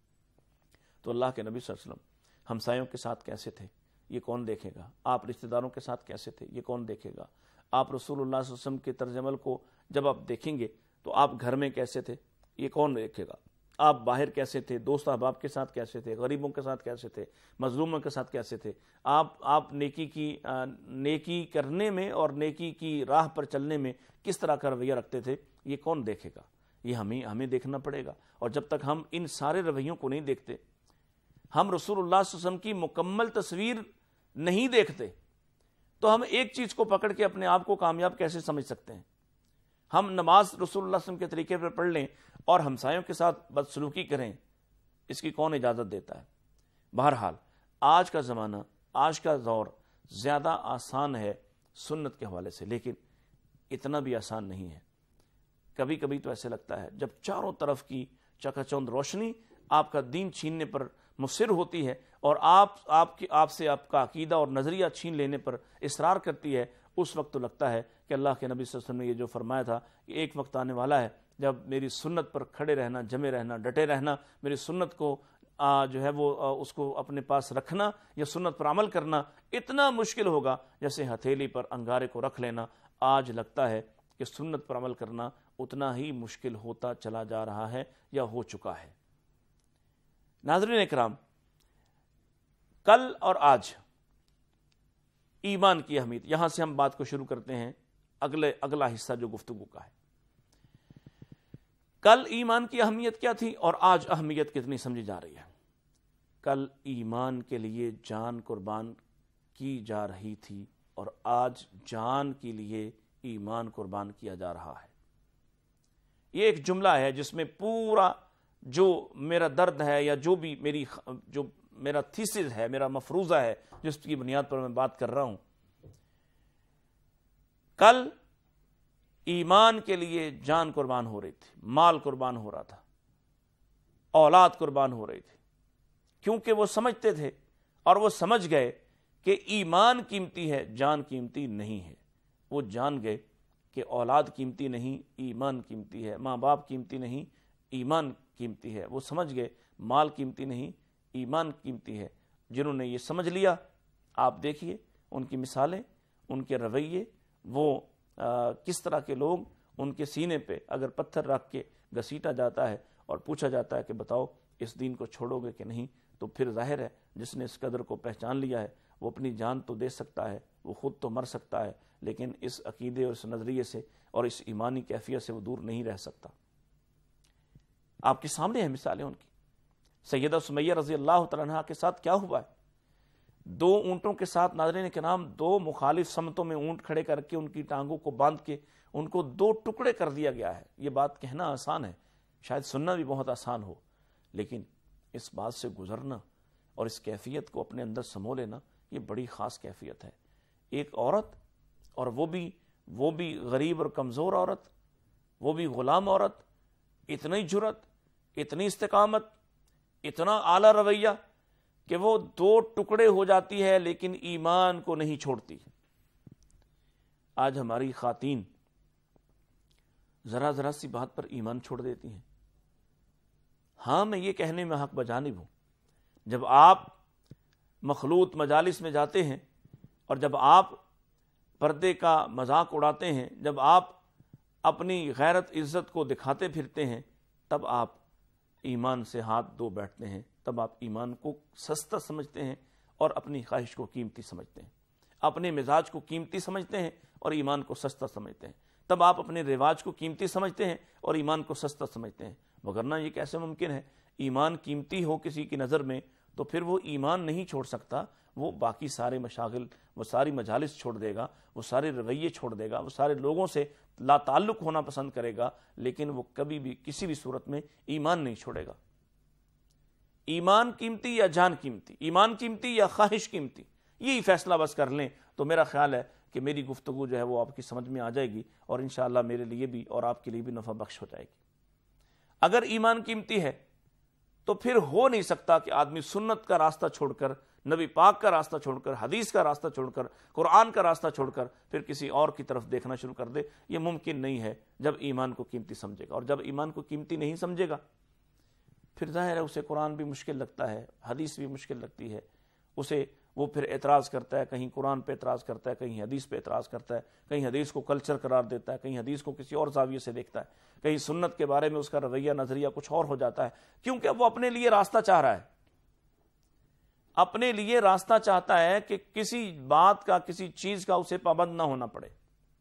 C: تو اللہ کے نبی صلی اللہ علیہ وسلم ہمسایوں کے ساتھ کیسے تھے یہ کون دیکھے گا, آپ رشتہ داروں کے ساتھ کیسے تھے یہ کون دیکھے گا, آپ رسول اللہ صلی اللہ علیہ وسلم کے طرز عمل کو جب آپ دیکھیں گے تو آپ گھر میں کیسے تھے یہ کون دیکھے گا, آپ باہر کیسے تھے, دوست احباب کے ساتھ کیسے تھے, غریبوں کے ساتھ کیسے تھے, مظلوموں کے ساتھ کیسے تھے, آپ نیکی کرنے میں اور نیکی کی راہ پر چلنے میں کس طرح کا رویہ رکھتے تھے یہ کون دیکھے گا, یہ ہمیں دیکھنا پڑے گا. اور جب تک ہم ان سارے رویوں کو نہیں دیکھتے, ہم رسول اللہ صلی اللہ علیہ وسلم کی مکمل تصویر نہیں دیکھتے, تو ہم ایک چیز کو پکڑ کے اپنے آپ کو کامیاب کیسے سمجھ سکتے ہیں. ہم نماز رسول اللہ صلی اللہ علیہ وسلم کے طریقے پر پڑھ لیں اور ہمسایوں کے ساتھ بدسلوکی کریں, اس کی کون اجازت دیتا ہے. بہرحال آج کا زمانہ, آج کا دور زیادہ آسان ہے سنت کے حوالے سے, لیکن اتنا بھی آسان نہیں ہے. کبھی کبھی تو ایسے لگتا ہے جب چاروں طرف کی چکا چوند روشنی آپ کا دین چھیننے پر مصر ہوتی ہے اور آپ سے آپ کا عقیدہ اور نظریہ چھین لینے پر اصرار کرتی ہے, اس وقت تو لگتا ہے کہ اللہ کے نبی صلی اللہ علیہ وسلم نے یہ جو فرمایا تھا کہ ایک وقت آنے والا ہے جب میری سنت پر کھڑے رہنا, جمے رہنا, ڈٹے رہنا, میری سنت کو جو ہے وہ اس کو اپنے پاس رکھنا یا سنت پر عمل کرنا اتنا مشکل ہوگا جیسے ہتھیلی پر انگارے کو رکھ لینا. آج لگتا ہے کہ سنت پر عمل کرنا اتنا ہی مشکل ہوتا چلا جا رہا ہے یا ہو چکا ہے. ناظرین اکرام, کل اور آج ایمان کی اہمیت, یہاں سے ہم بات کو شروع کرتے ہیں. اگلا حصہ جو گفتگو کا ہے, کل ایمان کی اہمیت کیا تھی اور آج اہمیت کتنی سمجھی جا رہی ہے. کل ایمان کے لیے جان قربان کی جا رہی تھی اور آج جان کے لیے ایمان قربان کیا جا رہا ہے. یہ ایک جملہ ہے جس میں پورا جو میرا درد ہے یا جو بھی جو میرا تھیسس ہے, میرا مفروضہ ہے, جس کی بنیاد پر میں بات کر رہا ہوں. کل ایمان کے لیے جان قربان ہو رہی تھی, مال قربان ہو رہا تھا, اولاد قربان ہو رہی تھی, کیونکہ وہ سمجھتے تھے اور وہ سمجھ گئے کہ ایمان قیمتی ہے, جان قیمتی نہیں ہے. وہ جان گئے کہ اولاد قیمتی نہیں, ایمان قیمتی ہے, ماں باپ قیمتی نہیں, ایمان قیمتی ہے. وہ سمجھ گئے مال قیمتی نہیں, ایمان قیمتی ہے. جنہوں نے یہ سمجھ لیا, آپ دیکھیے ان کی مثالیں, ان کے رویے, وہ کس طرح کے لوگ, ان کے سینے پہ اگر پتھر رکھ کے گھسیٹا جاتا ہے اور پوچھا جاتا ہے کہ بتاؤ اس دین کو چھوڑو گے کہ نہیں, تو پھر ظاہر ہے جس نے اس قدر کو پہچان لیا ہے وہ اپنی جان تو دے سکتا ہے, وہ خود تو مر سکتا ہے, لیکن اس عقیدے اور اس نظریے سے اور اس ایمانی کیفیت سے وہ دور نہیں رہ سکتا. آپ کے سامنے ہیں مثالیں ان کی. سیدہ سمیہ رضی اللہ تعالیٰ عنہا کے ساتھ کیا ہوا ہے؟ 2 اونٹوں کے ساتھ, ناظرین کرام, 2 مخالف سمتوں میں اونٹ کھڑے کر کے ان کی ٹانگوں کو باندھ کے ان کو 2 ٹکڑے کر دیا گیا ہے. یہ بات کہنا آسان ہے, شاید سننا بھی بہت آسان ہو, لیکن اس بات سے گزرنا اور اس کیفیت کو اپنے اندر سمو لینا یہ بڑی خاص کیفیت ہے. ایک عورت, اور وہ بھی غریب اور کمزور عورت, وہ بھی غلام عورت, اتنی جرأت, اتنی استقامت, اتنا اعلیٰ رویہ کہ وہ 2 ٹکڑے ہو جاتی ہے لیکن ایمان کو نہیں چھوڑتی. آج ہماری خواتین ذرا سی بات پر ایمان چھوڑ دیتی ہیں. ہاں, میں یہ کہنے میں حق بجانب ہوں, جب آپ مخلوط مجالس میں جاتے ہیں اور جب آپ پردے کا مذاق اڑاتے ہیں, جب آپ اپنی غیرت عزت کو دکھاتے پھرتے ہیں, تب آپ ایمان سے ہاتھ دھو بیٹھتے ہیں, تب آپ ایمان کو سستا سمجھتے ہیں اور اپنی خواہش کو قیمتی سمجھتے ہیں, اپنے مزاج کو قیمتی سمجھتے ہیں اور ایمان کو سستا سمجھتے ہیں. تب آپ اپنے رواج کو قیمتی سمجھتے ہیں اور ایمان کو سستا سمجھتے ہیں. وگرنہ یہ کیسے ممکن ہے؟ ایمان قیمتی ہو کسی کی نظر میں تو پھر وہ ایمان نہیں چھوڑ سکتا, وہ باقی سارے مشاغل, وہ ساری مجالس چھوڑ دے گا, وہ سارے رویے چھوڑ دے گا, وہ سارے لوگوں سے لا تعلق ہونا پسند کرے گا, لیکن وہ کبھی بھی کسی بھی صورت میں ایمان نہیں چھوڑے گا. ایمان قیمتی یا جان قیمتی، ایمان قیمتی یا خواہش قیمتی، یہی فیصلہ بس کر لیں تو میرا خیال ہے کہ میری گفتگو جو ہے وہ آپ کی سمجھ میں آ جائے گی، اور انشاءاللہ میرے لیے بھی اور آپ کے لیے بھی نفع بخش ہو جائے گی۔ اگر ایمان قیمتی ہے تو پھر ہو نہیں سکتا کہ آدمی سنت کا راستہ چھوڑ کر، نبی پاک کا راستہ چھوڑ کر، حدیث کا راستہ چھوڑ کر، قرآن کا راستہ چھوڑ کر پھر کسی اور کی طرف دیکھنا شروع کر دے۔ یہ ممکن نہیں ہے جب ایمان کو قیمتی سمجھے گا، اور جب ایمان کو قیمتی نہیں سمجھے گا پھر ظاہر ہے اسے قرآن بھی مشکل لگتا ہے، حدیث بھی مشکل لگتی ہے، اسے وہ پھر اعتراض کرتا ہے، کہیں قرآن پہ اعتراض کرتا ہے، کہیں حدیث پہ اعتراض کرتا ہے، کہیں حدیث کو کلچر قرار دیتا ہے، کہیں حدیث کو کسی اور زاویے سے دیکھتا ہے، کہیں سنت کے بارے میں اس کا رویہ نظریہ کچھ اور ہو جاتا ہے، کیونکہ وہ اپنے لیے راستہ چاہ رہا ہے، اپنے لیے راستہ چاہتا ہے کہ کسی بات کا، کسی چیز کا اسے پابند نہ ہونا پڑے۔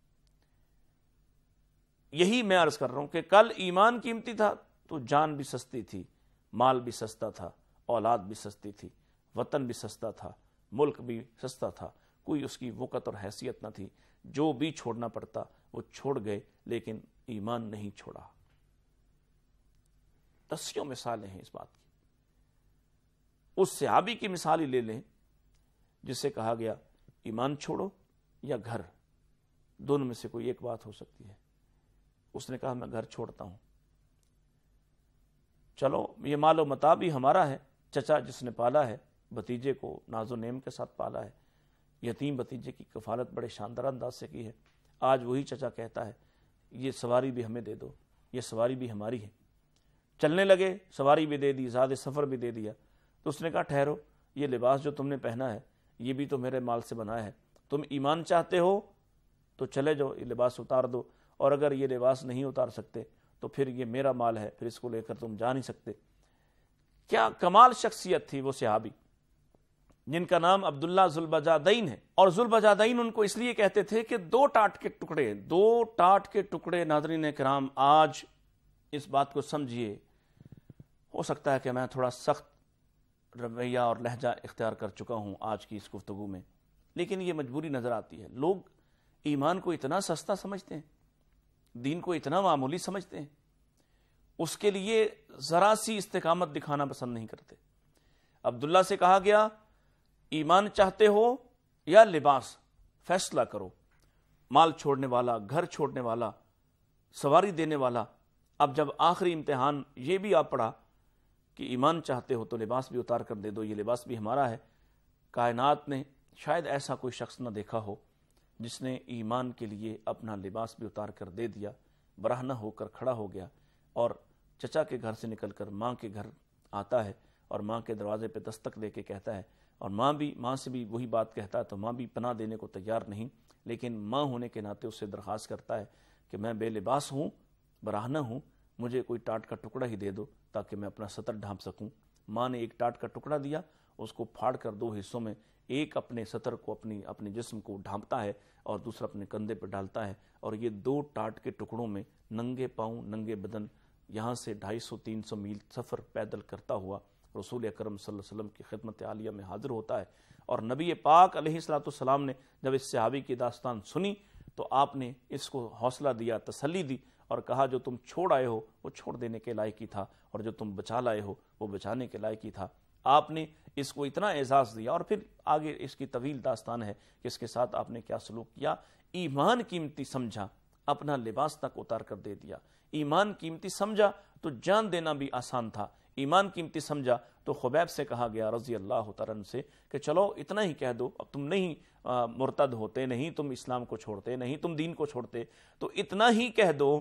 C: یہی میں عرض کر رہا ہوں کہ کل ایمان قیمتی تھا تو جان بھی سستی تھی، مال بھی سستا تھا، اولاد بھی سستی تھی، وطن بھی سستا تھا، ملک بھی سستا تھا، کوئی اس کی وقت اور حیثیت نہ تھی، جو بھی چھوڑنا پڑتا وہ چھوڑ گئے، لیکن ایمان نہیں چھوڑا۔ دسیوں مثالیں ہیں اس بات کی۔ اس صحابی کی مثال ہی لے لیں جس سے کہا گیا ایمان چھوڑو یا گھر، دونوں میں سے کوئی ایک بات ہو سکتی ہے۔ اس نے کہا میں گھر چھوڑتا ہوں۔ چلو یہ مال و متاع بھی ہمارا ہے، چچا جس نے پالا ہے، بھتیجے کو ناز و نعم کے ساتھ پالا ہے، یتیم بھتیجے کی کفالت بڑے شاندار انداز سے کی ہے، آج وہی چچا کہتا ہے یہ سواری بھی ہمیں دے دو، یہ سواری بھی ہماری ہے۔ چلنے لگے، سواری بھی دے دی، زاد سفر بھی دے دیا، تو اس نے کہا ٹھہرو، یہ لباس جو تم نے پہنا ہے یہ بھی تو میرے مال سے بنایا ہے، تم ایمان چاہتے ہو تو چلے جاؤ یہ لباس اتار دو، اور اگر یہ لباس نہیں اتار سکتے تو پھر یہ میرا مال ہے، پھر اس کو لے کر تم جا نہیں سکتے۔ کیا کمال شخصیت تھی وہ صحابی جن کا نام عبداللہ ذوالبجادین ہے، اور ذوالبجادین ان کو اس لیے کہتے تھے کہ دو ٹاٹ کے ٹکڑے۔ ناظرین کرام آج اس بات کو سمجھیے، ہو سکتا ہے کہ میں تھوڑا سخت رویہ اور لہجہ اختیار کر چکا ہوں آج کی اس گفتگو میں، لیکن یہ مجبوری نظر آتی ہے۔ لوگ ایمان کو اتنا سستا سمجھتے ہیں، دین کو اتنا معمولی سمجھتے ہیں، اس کے لیے ذرا سی استقامت دکھانا پسند نہیں کرتے۔ عبداللہ سے کہا گیا ایمان چاہتے ہو یا لباس، فیصلہ کرو۔ مال چھوڑنے والا، گھر چھوڑنے والا، سواری دینے والا۔ اب جب آخری امتحان یہ بھی آ پڑا کہ ایمان چاہتے ہو تو لباس بھی اتار کر دے دو، یہ لباس بھی ہمارا ہے۔ کائنات نے شاید ایسا کوئی شخص نہ دیکھا ہو جس نے ایمان کے لیے اپنا لباس بھی اتار کر دے دیا، برہنہ ہو کر کھڑا ہو گیا، اور چچا کے گھر سے نکل کر ماں کے گھر آتا ہے، اور ماں کے دروازے پہ دستک دے کے کہتا ہے، اور ماں سے بھی وہی بات کہتا ہے، تو ماں بھی پناہ دینے کو تیار نہیں، لیکن ماں ہونے کے ناطے اس سے درخواست کرتا ہے کہ میں بے لباس ہوں، برہنہ ہوں، مجھے کوئی ٹاٹ کا ٹکڑا ہی دے دو تاکہ میں اپنا سطر ڈھانپ سکوں۔ ماں نے ایک ٹاٹ کا ٹکڑا دیا، اس کو پھاڑ کر دو حصوں میں، ایک اپنے سطر کو، اپنے جسم کو ڈھانپتا ہے، اور دوسرا اپنے کندھے پر ڈالتا ہے، اور یہ دو ٹاٹ کے ٹکڑوں میں ننگے پاؤں، ننگے بدن، یہاں سے 250-300 میل سفر پیدل کرتا ہوا رسول اکرم صلی اللہ علیہ وسلم کی خدمت عالیہ میں حاضر ہوتا ہے۔ اور نبی پاک علیہ السلام نے جب اس صحابی کی داستان سنی تو آپ نے اس کو حوصلہ دیا، تسلی دی، اور کہا جو تم چھوڑ آئے ہو وہ چھوڑ دینے کے لائق ہی تھا، اور جو تم بچا لائے ہو وہ بچانے کے لائق ہی تھا۔ آپ نے اس کو اتنا اعزاز دیا، اور پھر آگے اس کی طویل داستان ہے کہ اس کے ساتھ آپ نے کیا سلوک کیا۔ ایمان قیمتی سمجھا، اپنا لباس تک اتار کر دے دیا۔ ایمان قیمتی سمجھا تو جان دینا بھی آسان تھا۔ ایمان قیمتی سمجھا تو خبیب سے کہا گیا رضی اللہ تعالیٰ عنہ سے کہ چلو اتنا ہی کہہ دو، اب تم نہیں مرتد ہوتے، نہیں تم اسلام کو چھوڑتے، نہیں تم دین کو چھوڑتے، تو اتنا ہی کہہ دو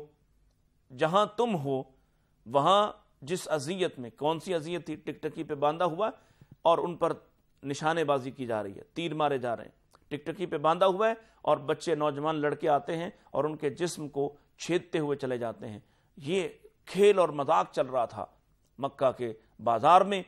C: جہاں تم ہو وہاں جس اذیت میں، کون سی اذیت تھی؟ ٹکٹکی پہ باندھا ہوا اور ان پر نشانے بازی کی جا رہی ہے، تیر مارے جا رہے ہیں، ٹکٹکی پہ باندھا ہوا ہے، اور بچے نوجوان لڑکے آتے ہیں اور ان کے جسم کو چھیدتے ہوئے چلے جاتے ہیں۔ یہ کھیل اور مذاق چل رہا تھا مکہ کے بازار میں،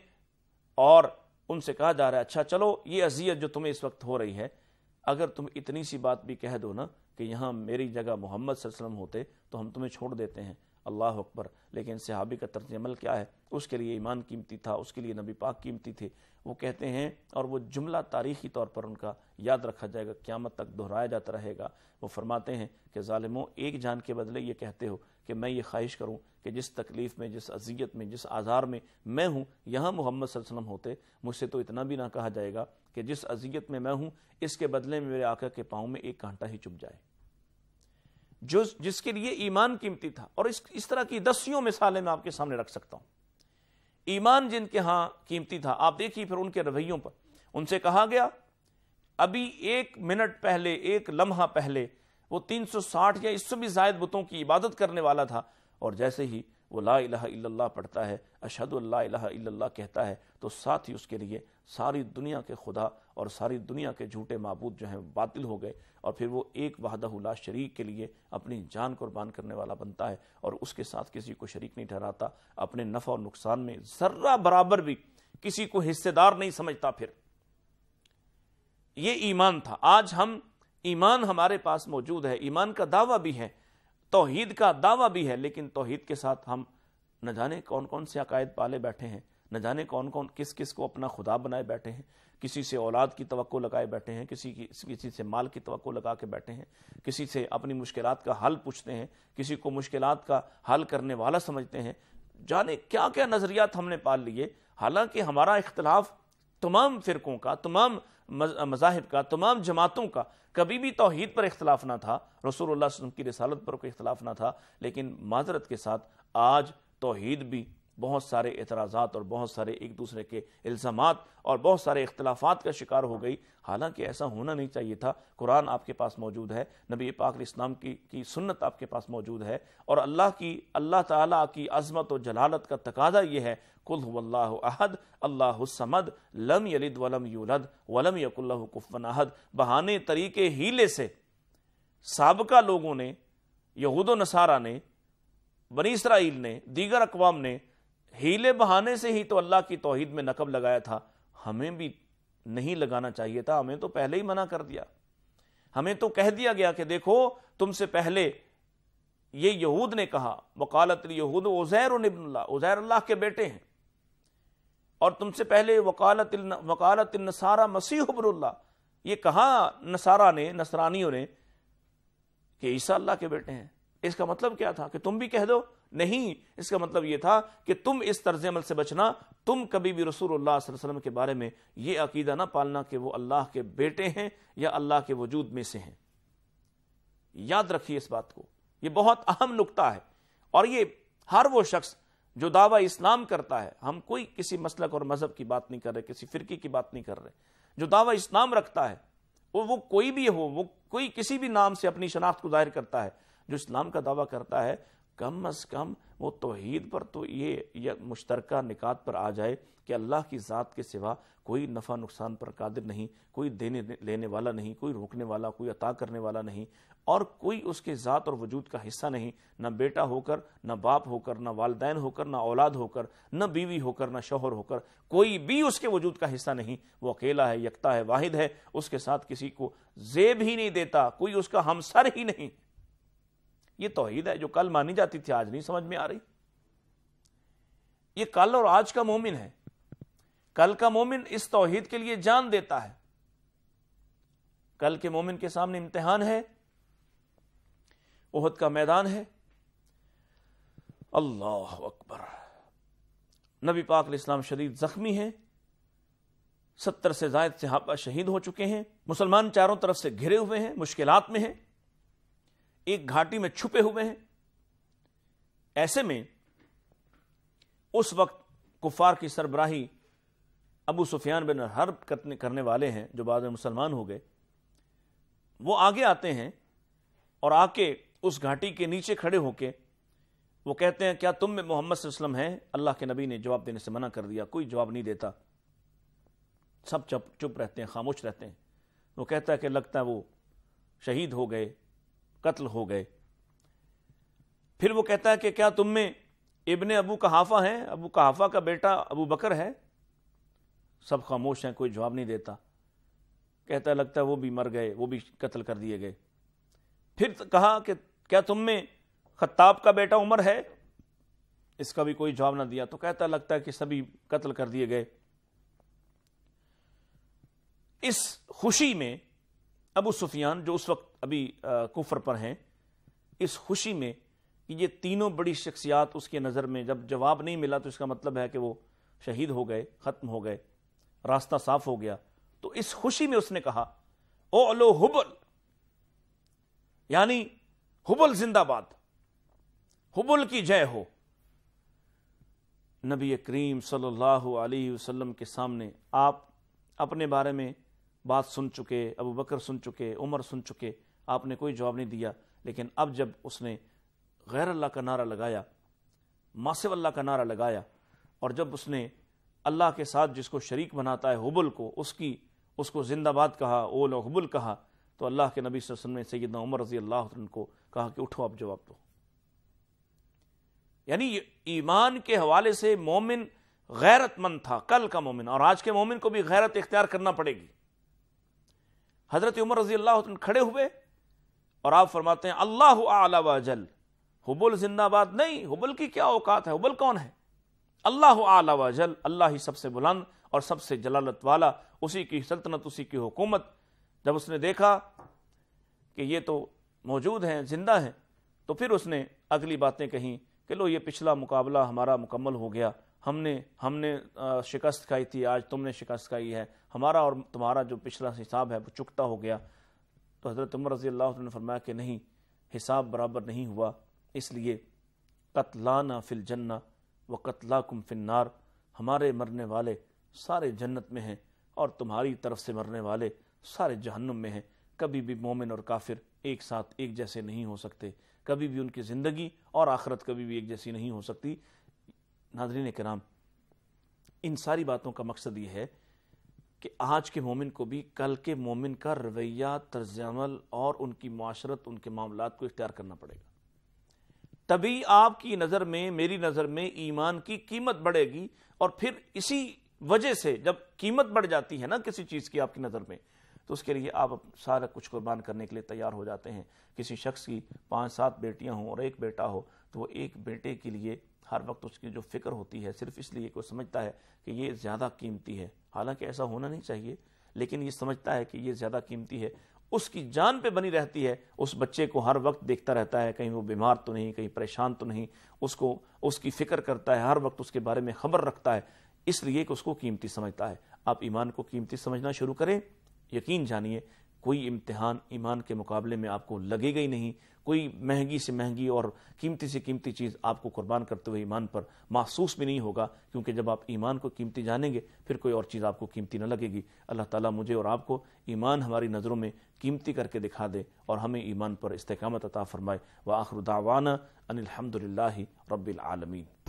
C: اور ان سے کہا جا رہا ہے اچھا چلو یہ اذیت جو تمہیں اس وقت ہو رہی ہے، اگر تم اتنی سی بات بھی کہہ دو نا کہ یہاں میری جگہ محمد صلی اللہ علیہ وسلم ہوتے تو ہم تمہیں چھوڑ دیتے ہیں، अल्लाह अकबर। लेकिन सहाबी का तर्ज अमल क्या है? उसके लिए ईमान कीमती था, उसके लिए नबी पाक कीमती थे। वो कहते हैं, और वो जुमला तारीख़ी तौर पर उनका याद रखा जाएगा, क़यामत तक दोहराया जाता रहेगा। वो फरमाते हैं कि ज़ालिमों, एक जान के बदले ये कहते हो कि मैं ये ख्वाहिश करूँ कि जिस तकलीफ़ में, जिस अज़ियत में, जिस आज़ार में मैं हूँ, यहाँ मोहम्मद सल्लल्लाहु अलैहि वसल्लम होते, मुझसे तो इतना भी ना कहा जाएगा कि जिस अज़ियत में मैं हूँ इसके बदले में मेरे आका के पाँव में एक कांटा ही चुभ जाए। जो जिसके लिए ईमान कीमती था। और इस तरह की दसियों मिसालें मैं आपके सामने रख सकता हूँ। ईमान जिनके यहाँ कीमती था, आप देखिए फिर उनके रवैयों पर। उनसे कहा गया अभी 1 मिनट पहले, 1 लम्हा पहले वो 360 या इससे भी ज़ायद बुतों की इबादत करने वाला था, और जैसे ही वो ला इलाहा इल्लल्लाह पढ़ता है, अशहदु अल्ला इलाहा इल्लल्लाह कहता है, तो साथ ही उसके लिए सारी दुनिया के खुदा और सारी दुनिया के झूठे माबूद जो हैं बातिल हो गए, और फिर वो एक वहदहु ला शरीक के लिए अपनी जान कुर्बान करने वाला बनता है, और उसके साथ किसी को शरीक नहीं ठहराता, अपने नफ़ा और नुकसान में ज़र्रा बराबर भी किसी को हिस्सेदार नहीं समझता। फिर ये ईमान था। आज हम ईमान हमारे पास मौजूद है, ईमान का दावा भी है, तौहीद का दावा भी है, लेकिन तौहीद के साथ हम न जाने कौन कौन से अकायद पाले बैठे हैं, न जाने कौन कौन किस किस को अपना खुदा बनाए बैठे हैं। किसी से औलाद की तवक्को लगाए बैठे हैं, किसी से माल की तवक्को लगा के बैठे हैं, किसी से अपनी मुश्किलात का हल पूछते हैं, किसी को मुश्किलात का हल करने वाला समझते हैं। जाने क्या क्या नज़रियात हमने पाल लिए। हालांकि हमारा इख्तिलाफ तमाम फ़िरकों का, तमाम मज़ाहिब का, तमाम जमातों का कभी भी तौहीद पर इख्तिलाफ ना था, रसूलुल्लाह सल्लल्लाहु अलैहि वसल्लम की रिसालत पर कोई इख्तिलाफ ना था। लेकिन माज़रत के साथ आज तौहीद भी बहुत सारे एतराज़ात और बहुत सारे एक दूसरे के इल्ज़ामात और बहुत सारे इख्तिलाफ़ात का शिकार हो गई। हालांकि ऐसा होना नहीं चाहिए था। कुरान आपके पास मौजूद है, नबी पाक इस्लाम की सुन्नत आपके पास मौजूद है, और अल्लाह ताला की अज़मत और जलालत का तकाज़ा ये है, कुल हुवल्लाहु अहद अल्लाहुस समद लम यलिद वलम यूलद वलम यकुल लहु कुफुवन अहद। बहाने तरीके हीले से साबका लोगों ने, यहूद व नसारा ने, बनी इसराइल ने, दीगर अक़वाम ने हीले बहाने से ही तो अल्लाह की तौहीद में नकब लगाया था। हमें भी नहीं लगाना चाहिए था, हमें तो पहले ही मना कर दिया। हमें तो कह दिया गया कि देखो, तुमसे पहले ये यहूद ने कहा, वकालत यहूद उज़ैर इब्नुल्लाह, उज़ैर अल्लाह के बेटे हैं, और तुमसे पहले वकालत नसारा मसीह इब्नुल्लाह, ये कहा नसारा ने, नसरानियों ने कि ईसा अल्लाह के बेटे हैं। इसका मतलब क्या था कि तुम भी कह दो? नहीं, इसका मतलब यह था कि तुम इस तर्ज अमल से बचना, तुम कभी भी रसूलुल्लाह सल्लल्लाहु अलैहि वसल्लम के बारे में यह अकीदा ना पालना कि वो अल्लाह के बेटे हैं या अल्लाह के वजूद में से हैं। याद रखिए इस बात को, यह बहुत अहम नुक्ता है। और ये हर वो शख्स जो दावा इस्लाम करता है, हम कोई किसी मसलक और मजहब की बात नहीं कर रहे, किसी फिरकी की बात नहीं कर रहे, जो दावा इस्लाम रखता है वो कोई भी हो, वो कोई किसी भी नाम से अपनी शनाख्त को जाहिर करता है, जो इस्लाम का दावा करता है, कम अज़ कम वो तौहीद पर तो ये मुश्तरका निकात पर आ जाए कि अल्लाह की ज़ात के सिवा कोई नफ़ा नुकसान पर कादिर नहीं, कोई देने लेने वाला नहीं, कोई रोकने वाला, कोई अता करने वाला नहीं, और कोई उसके ज़ात और वजूद का हिस्सा नहीं, न बेटा होकर, न बाप होकर, न वालिदैन होकर, न औलाद होकर, न बीवी होकर, न शौहर होकर, कोई भी उसके वजूद का हिस्सा नहीं। वो अकेला है, यकता है, वाहिद है, उसके साथ किसी को ज़ेब ही नहीं देता, कोई उसका हमसर ही नहीं। ये तौहीद है जो कल मानी जाती थी, आज नहीं समझ में आ रही। ये कल और आज का मोमिन है। कल का मोमिन इस तौहीद के लिए जान देता है। कल के मोमिन के सामने इम्तिहान है, उहद का मैदान है। अल्लाह अकबर। नबी पाक अलैहिस्सलाम शदीद जख्मी हैं, 70 से ज़ायद सहाबा शहीद हो चुके हैं, मुसलमान चारों तरफ से घिरे हुए हैं, मुश्किलात में हैं, एक घाटी में छुपे हुए हैं। ऐसे में उस वक्त कुफार की सरबराही अबू सुफियान बिन हर्ब करने वाले हैं, जो बाद में मुसलमान हो गए, वो आगे आते हैं और आके उस घाटी के नीचे खड़े होके वो कहते हैं, क्या तुम में मोहम्मद सल्लल्लाहु अलैहि वसल्लम हैं? अल्लाह के नबी ने जवाब देने से मना कर दिया, कोई जवाब नहीं देता, सब चुप रहते हैं, खामोश रहते हैं। वो कहता है कि लगता है वो शहीद हो गए, कत्ल हो गए। फिर वो कहता है कि क्या तुम में इब्ने अबू कहाफा हैं? अबू कहाफा का बेटा अबू बकर है? सब खामोश हैं, कोई जवाब नहीं देता। कहता है लगता है वो भी मर गए, वो भी कत्ल कर दिए गए। फिर कहा कि क्या तुम में خطاب کا بیٹا عمر ہے، اس کا بھی کوئی جواب نہ دیا، تو کہتا لگتا ہے کہ سبھی قتل کر دیے گئے۔ اس خوشی میں ابو سفیان جو اس وقت ابھی کفر پر ہیں، اس خوشی میں کہ یہ تینوں بڑی شخصیات اس کے نظر میں جب جواب نہیں ملا تو اس کا مطلب ہے کہ وہ شہید ہو گئے، ختم ہو گئے، راستہ صاف ہو گیا، تو اس خوشی میں اس نے کہا اولو حبل، یعنی حبل زندہ باد، حبل کی جے ہو۔ نبی کریم صلی اللہ علیہ وسلم کے سامنے آپ اپنے بارے میں بات سن چکے، ابو بکر سن چکے، عمر سن چکے، آپ نے کوئی جواب نہیں دیا، لیکن اب جب اس نے غیر اللہ کا نعرہ لگایا، ماسو اللہ کا نعرہ لگایا، اور جب اس نے اللہ کے ساتھ جس کو شریک بناتا ہے حبل کو، اس کو زندہ باد کہا، اولو حبل کہا، تو اللہ کے نبی صلی اللہ علیہ وسلم نے سیدنا عمر رضی اللہ عنہ کو کہا کہ اٹھو آپ جواب دو۔ یعنی ایمان کے حوالے سے مومن غیرت مند تھا، کل کا مومن، اور آج کے مومن کو بھی غیرت اختیار کرنا پڑے گی۔ حضرت عمر رضی اللہ عنہ کھڑے ہوئے اور آپ فرماتے ہیں اللہ اعلی و اجل، حبل زندہ باد نہیں، حبل کی کیا اوقات ہے، حبل کون ہے؟ اللہ اعلی و اجل، اللہ ہی سب سے بلند اور سب سے جلالت والا، اسی کی سلطنت، اسی کی حکومت۔ جب اس نے دیکھا کہ یہ تو موجود ہیں، زندہ ہیں، تو پھر اس نے اگلی باتیں کہیں کہ لو یہ پچھلا مقابلہ ہمارا مکمل ہو گیا، ہم نے شکست کھائی تھی، آج تم نے شکست کھائی ہے، ہمارا اور تمہارا جو پچھلا حساب ہے وہ چکتا ہو گیا۔ تو حضرت عمر رضی اللہ عنہ نے فرمایا کہ نہیں، حساب برابر نہیں ہوا، اس لیے قتلانا فی الجنہ و قتلاکم فی النار، ہمارے مرنے والے سارے جنت میں ہیں اور تمہاری طرف سے مرنے والے سارے جہنم میں ہیں۔ کبھی بھی مومن اور کافر ایک ساتھ ایک جیسے نہیں ہو سکتے، کبھی بھی ان کی زندگی اور آخرت کبھی بھی ایک جیسی نہیں ہو سکتی۔ ناظرین کرام، ان ساری باتوں کا مقصد یہ ہے کہ آج کے مومن کو بھی کل کے مومن کا رویہ، طرز عمل اور ان کی معاشرت، ان کے معاملات کو اختیار کرنا پڑے گا، تبھی آپ کی نظر میں، میری نظر میں ایمان کی قیمت بڑھے گی۔ اور پھر اسی وجہ سے جب قیمت بڑھ جاتی ہے نا کسی چیز کی آپ کی نظر میں، تو اس کے لیے آپ سارا کچھ قربان کرنے کے لیے تیار ہو جاتے ہیں۔ کسی شخص کی 5-7 بیٹیاں ہوں اور ایک بیٹا ہو، تو وہ ایک بیٹے کے لیے ہر وقت اس کی جو فکر ہوتی ہے صرف اس لیے کہ وہ سمجھتا ہے کہ یہ زیادہ قیمتی ہے، حالانکہ ایسا ہونا نہیں چاہیے، لیکن یہ سمجھتا ہے کہ یہ زیادہ قیمتی ہے، اس کی جان پہ بنی رہتی ہے، اس بچے کو ہر وقت دیکھتا رہتا ہے، کہیں وہ بیمار تو نہیں، کہیں پریشان تو نہیں، اس کی فکر کرتا ہے، ہر وقت اس کے بارے میں خبر رکھتا ہے، اس لیے کہ اس کو قیمتی سمجھتا ہے۔ آپ ایمان کو قیمتی سمجھنا شروع کریں، یقین جانیے کوئی امتحان ایمان کے مقابلے میں آپ کو لگے گا ہی نہیں، کوئی مہنگی سے مہنگی اور قیمتی سے قیمتی چیز آپ کو قربان کرتے ہوئے ایمان پر محسوس بھی نہیں ہوگا، کیونکہ جب آپ ایمان کو قیمتی جانیں گے پھر کوئی اور چیز آپ کو قیمتی نہ لگے گی۔ اللہ تعالیٰ مجھے اور آپ کو ایمان ہماری نظروں میں قیمتی کر کے دکھا دے اور ہمیں ایمان پر استقامت عطا فرمائے۔ وآخر دعوانا ان الحمد للہ رب العالمین۔